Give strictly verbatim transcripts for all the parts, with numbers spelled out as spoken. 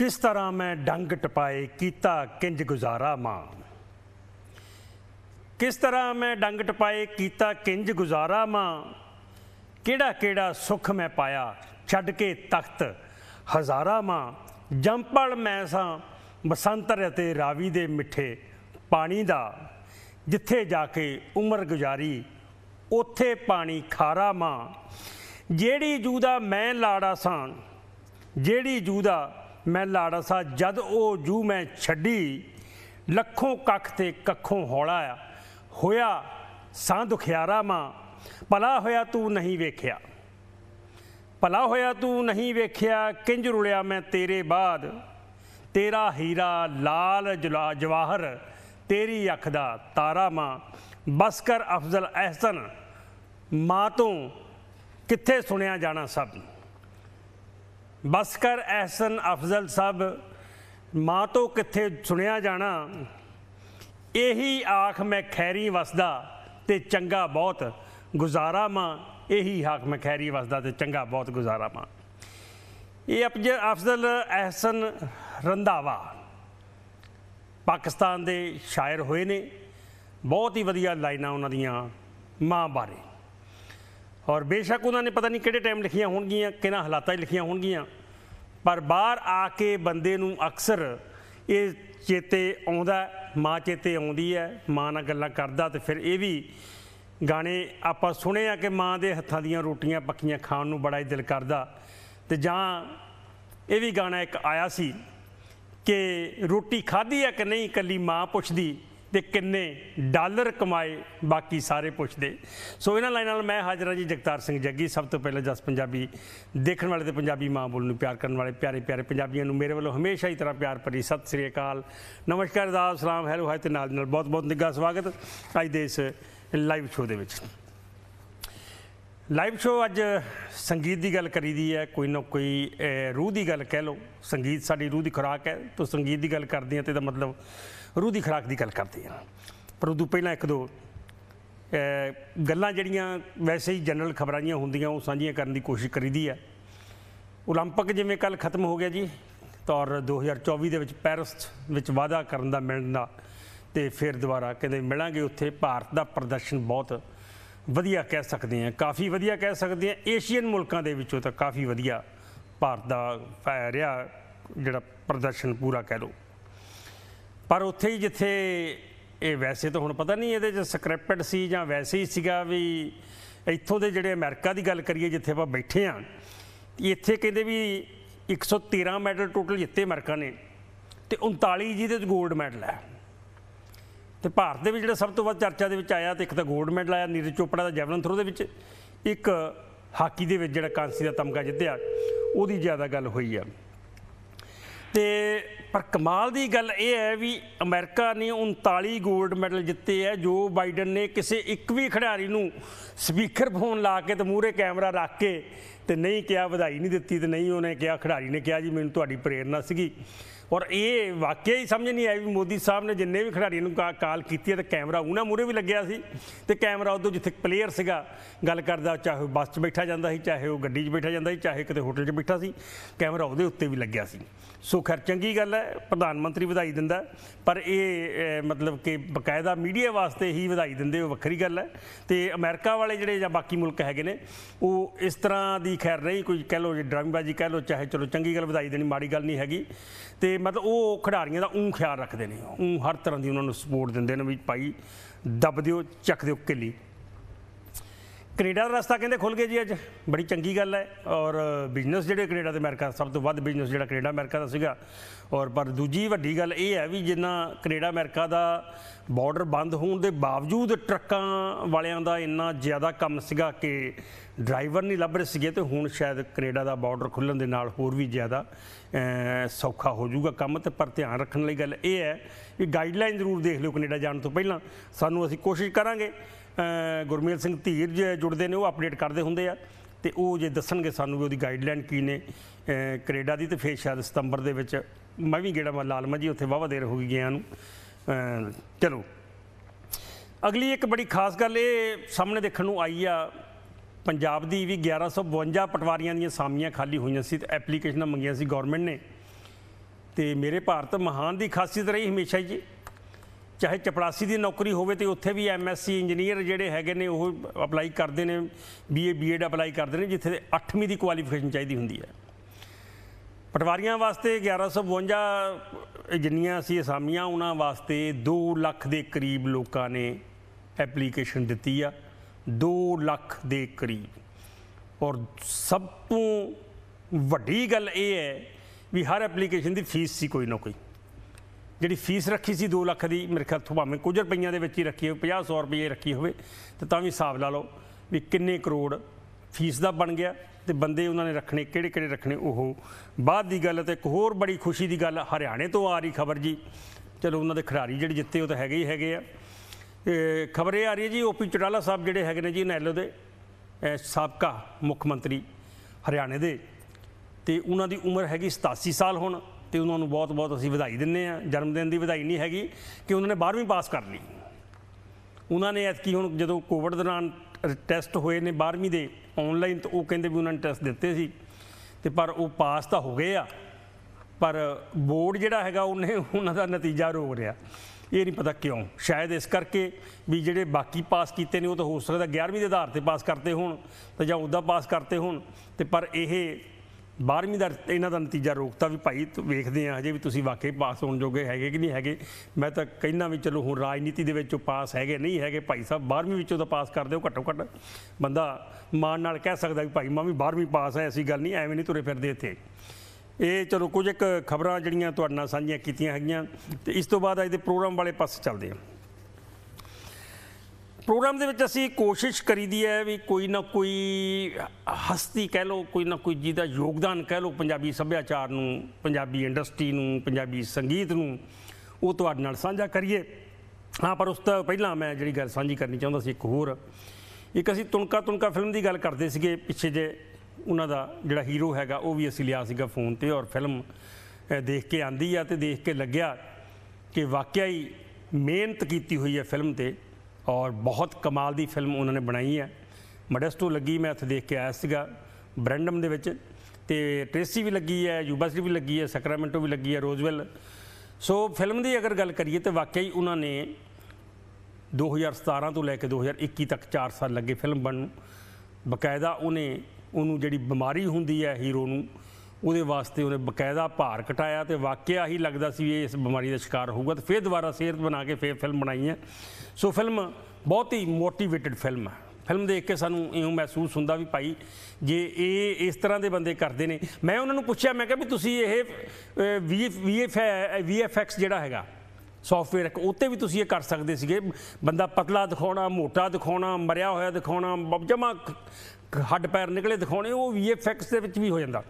किस तरह मैं डंग टपाए कीता किंज गुजारा मां। किस तरह मैं डंग टपाए कीता किंज गुजारा मां। केड़ा केड़ा सुख मैं पाया छड्ड के तख्त हज़ारा मां। जंपल मैं सां बसंतर ते रावी दे मिठे पानी दा। जिथे जाके उम्र गुजारी उत्थे पानी खारा मां। जेड़ी जूदा मैं लाड़ा सां जेड़ी जूदा मैं लाड़ा सा जद ओ जू मैं छड्डी। लखों कख ते कखों हौला होया सां दुखियारा मां। भला होया तू नहीं वेख्या भला होया तू नहीं वेख्या किंज रुलिया मैं तेरे बाद। तेरा हीरा लाल जुला जवाहर तेरी अख दा तारा मां। बस कर अफजल एहसन मां तो कित्थे सुनिया जाना सब। बस कर एहसन अफजल सब मां तो कित्थे सुनिया जाना। यही आख मैं खैरी वसदा ते चंगा बहुत गुजारा मां। यही आख मैं खैरी वसदा ते चंगा बहुत गुजारा मां। ये अफजल एहसन रंधावा पाकिस्तान दे शायर होए ने। बहुत ही वधिया लाइनां उन्हां दियां मां बारे। और बेशक उन्होंने पता नहीं किहड़े टाइम लिखियां होणगियां किन्हां हालातां लिखियां होणगियां पर बाहर आके बंदे नूं अक्सर ये चेते आउंदा मां चेते आउंदी है। मां नाल गल्लां करदा ते फिर ये भी गाने आपां सुने आ कि मां दे हत्थां दीयां रोटियां पक्कियां खाण नूं बड़ा ही दिल करदा। ते जां ये भी गाना एक आया सी कि रोटी खाधी है कि नहीं कल्ली मां पुछदी ते किन्ने डॉलर कमाए बाकी सारे पुछदे। सो इन्हां लाइनां नाल मैं हाज़र हां जी जगतार सिंह जग्गी। सब तो पहले जस पंजाबी देखण वाले ते पंजाबी मां बोल नूं प्यार करन वाले प्यारे प्यारे पंजाबियों नूं मेरे वालों हमेशा ही तरह प्यार भरी सत श्री अकाल नमस्कार आदाब सलाम हैलो हाय ते नाल नाल बहुत बहुत निੱਘਾ स्वागत अज दे इस लाइव शो दे विच। लाइव शो अज संगीत की गल करी दी है। कोई ना कोई रूह की गल कह लो। संगीत साडी रूह की खुराक है तो संगीत की गल करते हैं तो मतलब रूह की खुराक की गल करते हैं। पर उदों पहला एक दो गल्लां जिहड़ियां वैसे ही जनरल खबरां जिहां हुंदियां वो सांझियां करन दी कोशिश करी दी है। ओलंपिक जिवें कल खत्म हो गया जी तो और दो हज़ार चौबी दे विच पैरिस विच वादा करन दा मिलण दा ते फिर दोबारा कहते मिलांगे उत्थे। भारत का प्रदर्शन बहुत वधिया कह सकते हैं काफ़ी वधिया कह सकते हैं। एशियन मुल्कों के विचों तो काफ़ी वधिया भारत का रहा जिहड़ा प्रदर्शन पूरा कह लो। पर उत्थे ही जिथे ये वैसे तो हुण पता नहीं ये स्क्रिप्टेड सी जां वैसे ही सीगा भी इत्थों दे जिहड़े अमेरिका की गल करिए जिथे आपां बैठे हाँ इत्थे कहंदे भी एक सौ तेरह मैडल टोटल जिते अमेरिका ने तो उनताली जिहदे च गोल्ड मैडल है। तो भारत के जो सब तो वध चर्चा के आया तो एक तो गोल्ड मैडल आया नीरज चोपड़ा का जैवलिन थ्रो के एक हाकी के जो कांसी का तमगा जितया वो ज़्यादा गल हुई है। तो पर कमाल की गल यह है भी अमेरिका ने उनताली गोल्ड मैडल जिते है। जो बाइडन ने किसी एक भी खिडारी नूं स्पीकर फोन ला के तो मूहरे कैमरा रख के तो नहीं कहा बधाई नहीं दी तो नहीं उन्हें कहा खिडारी ने कहा जी मैनूं तुहाडी प्रेरणा सीगी। और ये वाकई ही समझ नहीं आई भी मोदी साहब ने जिन्ने भी खिडारियों को काल की तो कैमरा उन्होंने मूहरे भी लग्या सी तो कैमरा उदों जिथे प्लेयर सीगा गल करदा चाहे बस च बैठा जाता सी चाहे वह गड्डी च बैठा जाता सी चाहे किते होटल च बैठा सी कैमरा उहदे उत्ते भी लग्या सी। सो खैर चंगी गल है प्रधानमंत्री बधाई दिंदा पर ये मतलब कि बकायदा मीडिया वास्ते ही बधाई दिंदे वक्खरी गल है। तो अमेरिका वाले जिहड़े जां बाकी मुल्क हैगे ने वो इस तरह की खैर नहीं कोई कह लो ड्रामेबाजी कह लो चाहे चलो चंगी गल बधाई देनी माड़ी गल नहीं हैगी। तो मतलब वो खिडारियों का ऊँ ख्याल रखते हैं ऊँ हर तरह की उन्होंने सपोर्ट देंगे भी भाई दब दिओ चक दिओ किली। कनेडा का रस्ता कहते खुल गया जी अज बड़ी चंगी गल है। और बिजनेस जो कनेडा तो अमेरिका सब तो वध बिजनेस जो कनेडा अमेरिका का सीगा। और पर दूजी वड्डी गल ये है भी जिन्ना कनेडा अमेरिका का बॉर्डर बंद होने के बावजूद ट्रकों वालियां दा इन्ना ज़्यादा कम सीगा कि ड्राइवर नहीं लभ रहे सीगे। तो हुण शायद कनेडा का बॉर्डर खुलण दे नाल होर भी ज़्यादा सौखा हो जाऊगा काम। तो पर ध्यान रखने वाली गल ये है कि गाइडलाइन जरूर देख लो कनेडा जाने तो पहला सानू असीं कोशिश करांगे। गुरमेल सिंह धीर जुड़ते हैं वो अपडेट करते होंगे आ तो वो जो दसणगे सानू भी वो गाइडलाइन की ने कनेडा की। तो फिर शायद सितंबर दे विच मैं भी गेड़ा मैं लालमा जी उत्थे वाहवा देर हो गई गया नूं। चलो अगली एक बड़ी खास गल ये सामने देखने नूं आई आ पंजाब की भी ग्यारह सौ बवंजा पटवारियां दी सामियां खाली हुई सी तो एप्लीकेशन मंगियां सी गौरमेंट ने तो मेरे भारत महान की खासियत रही हमेशा ही जी। चाहे चपड़ासी की नौकरी होवे तो उत्थे भी एम एस सी इंजीनियर जोड़े है वो अपलाई करते हैं, बी ए बी एड अपलाई करते हैं, जिथे अठवीं की कुआलीफिकेशन चाहिए होंगी है। पटवारियों वास्ते ग्यारह सौ बवंजा जिन्नियां सी असामियां, उन्होंने वास्ते दो लख के करीब लोगों ने एप्लीकेशन दी आ, दो लख के करीब। और सब तो वड्डी गल ये है भी हर एप्लीकेशन की फीस सी कोई ना कोई, जी फीस रखी सी दो लख की, मेरे ख्याल तो भावें कुछ रुपये के रखी हो, पचास सौ रुपये रखी हो, तो भी हिसाब ला लो भी किन्ने करोड़ फीस का बन गया। तो बंदे उन्होंने रखने किहड़े किहड़े रखने वो बाद की गल। तो एक होर बड़ी खुशी की गल हरियाणे तो आ रही खबर जी, चलो उन्होंने खिडारी जिहड़े जिते वो तो हैगे ही हैगे आ। खबर ये आ रही है जी ओ पी चौटाला साहब जिहड़े हैगे ने जी इनैलो दे साबका मुख मंत्री हरियाणे दे, तो उन्होंने उम्र हैगी सतासी साल हुण। तो उन्होंने बहुत बहुत असीं वधाई दिंदे आ, जन्मदिन की वधाई नहीं हैगी कि उन्होंने बारहवीं पास कर ली। उन्होंने ऐतकी हुण जदों कोविड दौरान टैसट होए ने बारहवीं के ऑनलाइन, तो वो कहिंदे भी उन्होंने टैसट दिते सी ते पर वो पास तो हो गए आ, पर बोर्ड जिहड़ा हैगा उन्हें उन्हां दा नतीजा रोक रहा। ये नहीं पता क्यों, शायद इस करके भी जिहड़े बाकी पास किए ने वो तो हो सकता ग्यारहवीं के आधार पर पास करते होण तो जां उदा पास करते होण, ते पर यह बारहवीं का इन्हों का नतीजा रोकता भी भाई वेखते हैं हजे भी तुसीं वाकई पास होने जोगे है कि नहीं है। मैं तो कहना भी चलो हुण राजनीति दे विच पास है नहीं है, भाई साहब बारहवीं विचों तो पास कर दो, घट्टो घट्ट बंदा मान नाल कह सकता भी भाई मैं भी बारहवीं पास है, ऐसी गल नहीं, एवें नहीं तुरे फिरदे इत्थे। ये चलो कुछ एक खबरां जिहड़ियां तुहाडे नाल साझीआं कीतीआं हैगीआं, ते इस तो बाद अज दे प्रोग्राम वाले पासे चलदे हां। प्रोग्राम दे विच असीं कोशिश करी दी है भी कोई ना कोई हस्ती कह लो, कोई ना कोई जिहदा योगदान कह लो पंजाबी सभ्याचार नूं, पंजाबी इंडस्ट्री नूं, पंजाबी संगीत नूं, वो तुहाडे नाल साझा करिए। हाँ, पर उस तो पहलां मैं जिहड़ी गल साझी करनी चाहुंदा सी एक होर, एक असीं तुणका तुणका फिल्म की गल करते सीगे पिछे जे, उन्हां दा जिहड़ा हीरो हैगा वो भी असीं लिया सीगा फोन ते, और फिल्म देख के आंदी आ ते देख के लग्या कि वाकई ही मेहनत कीती हुई है फिल्म ते, और बहुत कमाल दी फिल्म उन्होंने बनाई है। मोडेस्टो लगी, मैं उत्थे देख के आया सीगा ब्रैंडम दे विच, ते ट्रेसी भी लगी है, यूबासी भी लगी है, सैक्रामेंटो भी लगी है, रोजवेल। सो फिल्म की अगर गल करिए तो वाकई उन्होंने दो हज़ार सतारह तो लैके दो हज़ार इक्की तक चार साल लगे फिल्म बनन। बकायदा उन्हें उन्होंने जिहड़ी बीमारी हुंदी है हीरो नूं, उहदे वास्ते उन्हें बकायदा भार घटाया, तो वाकया ही लगता सी ये इस बीमारी का शिकार होगा, तो फिर दोबारा सेहत बना के फिर फिल्म बनाई है। सो फिल्म बहुत ही मोटिवेटेड फिल्म है। फिल्म देख के सानू इउं महसूस होंदा भी भाई जे ये इस तरह के बंदे करते हैं। मैं उन्होंने पूछा, मैं कहा भी तुसीं ये वी V F V F X जिहड़ा हैगा सॉफ्टवेयर एक उत्ते भी तुसीं ये कर सकते सीगे, बंदा पतला दिखाउणा, मोटा दिखाउणा, मरिया होया दिखाउणा, जमा हड्ड पैर निकले दिखाउणे, वो वी एफ एक्स दे विच भी हो जांदा।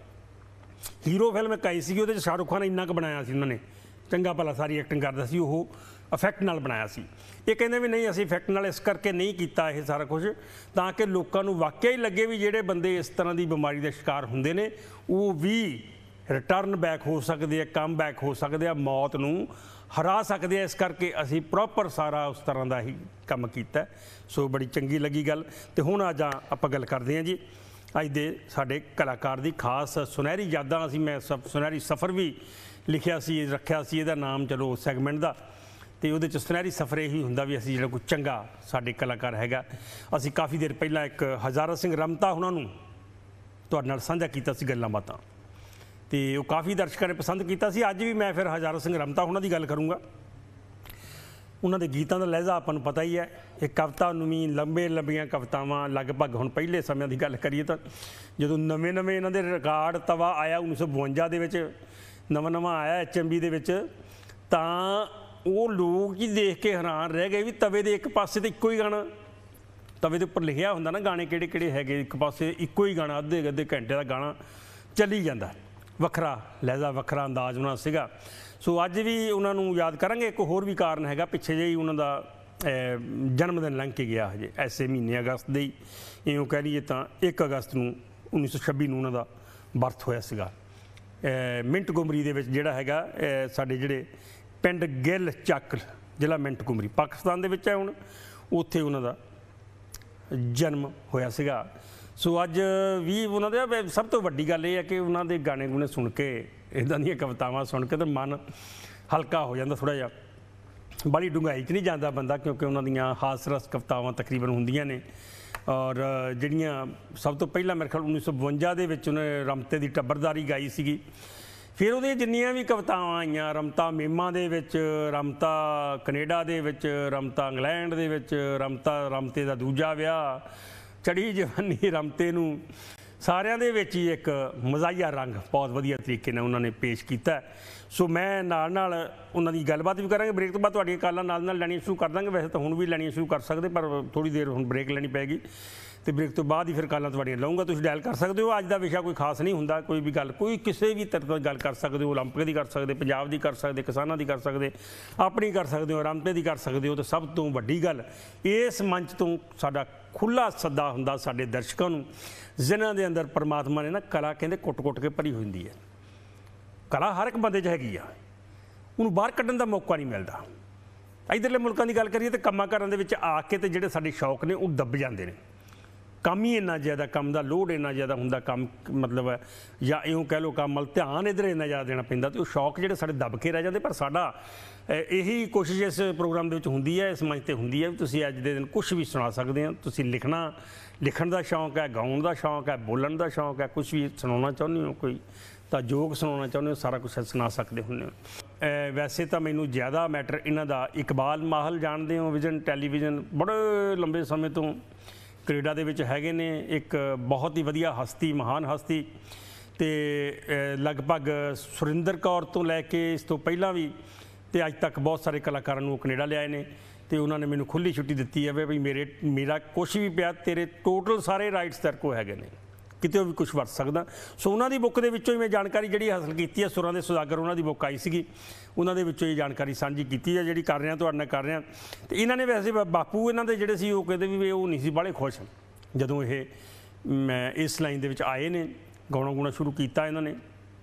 हीरो फिल्म एक आई सी, वो शाहरुख खान इन्ना क बनाया सी, उन्होंने चंगा भला सारी एक्टिंग करता सी, वो इफैक्ट नाल बनाया सी। ये कहते भी नहीं असीं इफैक्ट नाल इस करके नहीं किया ये सारा कुछ, ताकि लोगों को वाकई लगे भी जिहड़े बंदे इस तरह की बीमारी का शिकार हुंदे ने वो भी रिटर्न बैक हो सकते हैं, कम बैक हो सकते हैं, मौत नूं हरा सकते हैं। इस करके असीं प्रॉपर सारा उस तरह का ही काम किया। सो बड़ी चंगी लगी गल। तो हुण अज आपां गल करदे हां जी अज दे साडे कलाकार दी खास सुनहरी यादां। असीं मैं सब सुनहरी सफ़र भी लिखिया सी, रखिया सी इहदा नाम चलो सैगमेंट दा, तो उहदे च सुनहरी सफ़र यही हुंदा भी असीं जिहड़ा कोई चंगा साडे कलाकार हैगा। असीं काफ़ी देर पहलां एक हज़ारा सिंह रमता हुणां नूं तुहाडे नाल साझा कीता सी गल्लां बातां, तो वो काफ़ी दर्शकों ने पसंद किया। अज भी मैं फिर हज़ारा सिंह रमता हुणां दी गल करूँगा। उन्होंने गीतों का लहजा आपको पता ही है, एक कविता नवी लंबे लंबिया कवितावां लगभग हुण पहले समय की गल करिए तो जो नवे नवे इन्हों के रिकॉर्ड तवा आया उन्नीस सौ बवंजा के नवा नवा आया एच एम बी के, वो लोग ही देख के हैरान रह गए भी तवे के एक पासे तो इक्को ही गाना, तवे के उपर लिखिया होंदा ना गाने किहड़े किहड़े हैगे, एक पासे इक्को ही गाना अद्धे अद्धे घंटे का गाना चली जाता, वखरा लहजा वखरा अंदाज उन्होंने सीगा। सो अज भी उन्होंने याद करांगे। एक होर भी कारण हैगा, पिछे जे ही उन्होंने जन्मदिन लंघ के गया हजे ऐसे महीने अगस्त दे ही, इउं कह लीए तो एक अगस्त नूं उन्नीस सौ छब्बी नूं उन्हों दा बर्थ होया सीगा। मिंट गुमरी दे विच जिहड़ा हैगा साडे जिहड़े पिंड गिल चक जिला मिंट गुमरी पाकिस्तान दे विच है, हुण उत्थे उन्हों दा जन्म होया सीगा। सो अज भी उन्होंने सब तो वड्डी गल ये है कि उन्होंने गाने गुने सुन के इदां दीयां कवितावां सुन के तो मन हल्का हो जाता थोड़ा जिहा, बड़ी डूंघाई च नहीं जाता बंदा, क्योंकि उन्हां दीयां हास रस कवितावां तकरीबन होंदियां ने। और जिहड़ियां सब तो पहला मेरे ख्याल उन्नीस सौ बवंजा दे विच उन्हें रमते दी टब्बरदारी गाई सीगी। फिर ਉਹਦੀਆਂ जिन्नियां भी कवितावां आईयां, रमता मेमा दे विच, रमता कनेडा दे विच, रमता इंग्लैंड दे विच, रमता रमते दा दूजा विआह, चढ़ी जवानी रमते नूं, सारिਆਂ ਦੇ ਵਿੱਚ ही एक मज़ाहिया रंग बहुत वधिया तरीके नाल उन्होंने पेश किया। सो मैं नाल नाल उन्हां दी गलबात भी करांगे। ब्रेक तो बाद तुहाडीਆਂ कालां नाल नाल लैणियां शुरू कर दांगे, वैसे तो हुण भी लैणियां शुरू कर सकते, पर थोड़ी देर हुण ब्रेक लैनी पैगी तो ब्रेक तो बाद ही फिर कालां तुहाडीਆਂ लाऊंगा। तुसीं डायल कर सकते हो। अज का विषय कोई खास नहीं हुंदा, कोई भी गल कोई किसी भी तरह की गल कर सकते हो। ओलंपिक की कर सकते, पंजाब की कर सकते, किसानां की कर सकते, अपनी कर सकते हो, रमते की कर सकते हो। तो सब तो वड्डी गल इस मंच तो साडा खुला सदा हुंदा साडे दर्शकों नूं, जिन्हां दे अंदर परमात्मा ने ना कला कहंदे कुट कुट के भरी हुंदी है। कला हर एक बंदे च हैगी आ, उन्होंने बाहर कड्ढण दा मौका नहीं मिलता। इधरले मुल्कां दी गल करिए तो कम्मां घरां दे विच आके ते जिहड़े साडे शौक ने वो दब जांदे ने। काम ही इन्ना ज़्यादा, काम का लोड इन्ना ज़्यादा हुंदा, काम मतलब या इउं कह लो काम वाल ध्यान इधर इन्ना ज़्यादा देना पैंदा, तो शौक जिहड़े साडे दब के रह जांदे। पर साडा यही कोशिश इस प्रोग्राम दे विच हुंदी है, इस मंच ते हुंदी है, तुसीं अज दे दिन कुछ भी सुना सकदे हो। तुसीं लिखना लिखण दा शौक है, गाउण दा शौक है, बोलण दा शौक है, कुछ भी सुनाउणा चाहुंदे हो, कोई तो जोग सुनाउणा चाहुंदे हो, सारा कुछ सुना सकते हुंदे हो। वैसे तो मैनूं ज़्यादा मैटर इन्हां दा इकबाल माहल जाणदे हो, विजन टैलीविजन बड़े लंबे समय तो कनेडा दे विच हैगे ने, एक बहुत ही वधिया हस्ती, महान हस्ती, तो लगभग सुरिंदर कौर तो लैके इस तो पहला भी तो अज तक बहुत सारे कलाकारों को कनेडा लियाए ने। तो उन्होंने मैनूं खुली छुट्टी दी है भी मेरे मेरा कुछ भी पिया तेरे टोटल सारे राइट्स तेरे को हैगे ने, कितों भी कुछ वरत सकदा। सो उन्होंने बुक के विचों ही मैं जानकारी जी हासिल की है। सुरां दे सुदागर उन्होंने बुक आई सी, उन्होंने विचों ही जानकारी साझी की है जी कर रहे तुहाडे नाल कर रहे। तो इन्होंने वैसे बापू इन्हों के जोड़े सी वो कहते भी वो नहीं सी बड़े खुश जदों ये मैं इस लाइन दे विच आए ने, गाउणा गुणा शुरू किया इन्होंने।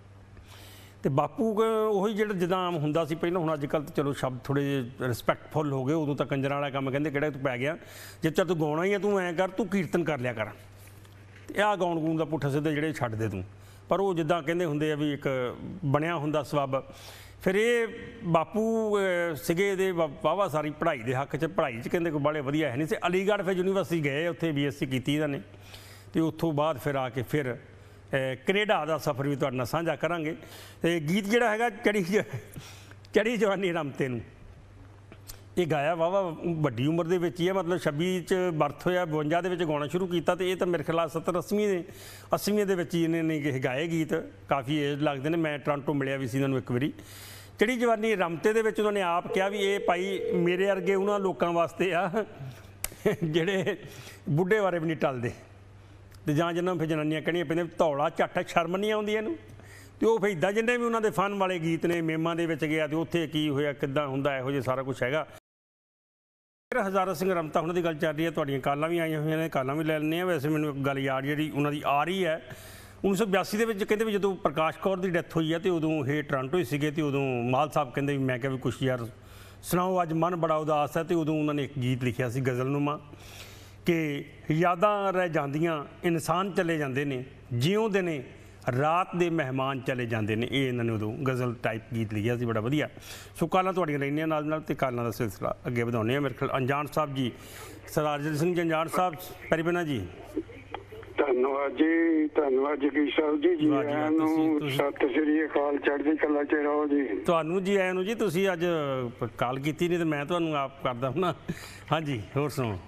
तो बापू उही जो जिदा आम हुंदा सी पहले, हुण अजकल तो चलो शब्द थोड़े रिस्पैक्टफुल हो गए, उदों तो कंजर वाला काम कहते किहड़ा तू पै गया, जे चल तू गाउणा ही है तू ऐ कर, तू कीर्तन कर लिया कर, आ गाउण गूण का पुट्ठा सीधे ਜਿਹੜੇ ਛੱਡ ਦੇ तू। पर वो जिदा कहते होंगे भी एक बनया हुंदा सबब। फिर ये बापू सिगे दे वाहवा सारी पढ़ाई के हक च, पढ़ाई च कहते कोई बड़े वधिया है नहीं से। अलीगढ़ फिर यूनीवर्सिटी गए, उत्थे बी एस सी की इन्होंने, तो उत्थों बाद फिर आके फिर कनेडा का सफ़र भी तुहाडे नाल साझा करांगे। तो गीत जिहड़ा हैगा चढ़ी चढ़ी जवानी रमते नूं, ये गाया वाहवा वड्डी उम्र दे विच ही है, मतलब छब्बी च बर्थ होया, बवंजा दे विच गाउणा शुरू किया। तो ये तो मेरे ख्याल सत्तर अस्सीवीं दे अस्सीवीं दे विच इन्होंने गाए गीत, काफ़ी एज लगते हैं। मैं टोरंटो मिलिया भी सी इन्होंने एक बारी। चढ़ी जवानी रमते दे विच उन्होंने आप कहा भी ये भाई मेरे वर्गे उन्होंने लोगों वास्ते आ जिहड़े बुढ़े बारे भी नहीं टलदे, तो जां जिन्होंने फिर जनानियां कहनियां पैंदियां धौला झट शर्म नहीं आउंदी इहनूं। तो वो फिर इदां जिन्ने भी उन्होंने फन वाले गीत ने, मेमा दे विच गया तो उत्थे की होया किदां हुंदा, इहो जिहा सारा कुछ हैगा। फिर हज़ारा सिंह रमता उन्होंने गल चल रही है, तुहाडीਆਂ कालां भी आईयां होईयां ने, कालां भी लै लैंदे आ। वैसे मैनूं एक गल याद जी उन्हों की आ रही है, उन्नीस सौ बयासी के कहते भी जो प्रकाश कौर की डैथ हुई है तो उदों ये टोरंटो ही सीगे, तो उदों माल साहब कहते भी मैं क्या भी कुछ यार सुनाओ अज मन बड़ा उदास है। तो उदों उन्होंने एक गीत लिखा सी गज़लनुमा कि यादां रह जांदियां इंसान चले जाते हैं, जिउंदे ने रात दे मेहमान चले जाते हैं। ये इन्होंने उदों गज़ल टाइप गीत लिखा सी, बड़ा वधिया। सो कालां तुहाडीਆਂ लैणियां नाल नाल ते कालां दा सिलसिला अगे वधाउने आ। मेरे ख्याल अनजान साहब जी, सरदार जल सिंह जी अनजान साहब पैरीबना जी, धन्यवाद जी, धन्यवाद जगीश साहब जी, जी आਇਆਂ ਨੂੰ ਸਤਿ ਸ੍ਰੀ ਅਕਾਲ, ਚੜ੍ਹਦੀ ਕਲਾ ਚ ਰਹੋ ਜੀ। ਤੁਹਾਨੂੰ ਜੀ ਆਇਆਂ ਨੂੰ ਜੀ, ਤੁਸੀਂ ਅੱਜ ਕਾਲ ਕੀਤੀ ਨਹੀਂ ਤੇ ਮੈਂ ਤੁਹਾਨੂੰ ਆਪ ਕਰਦਾ ਹੁਣਾ। ਹਾਂਜੀ ਹੋਰ ਸੁਣਾਓ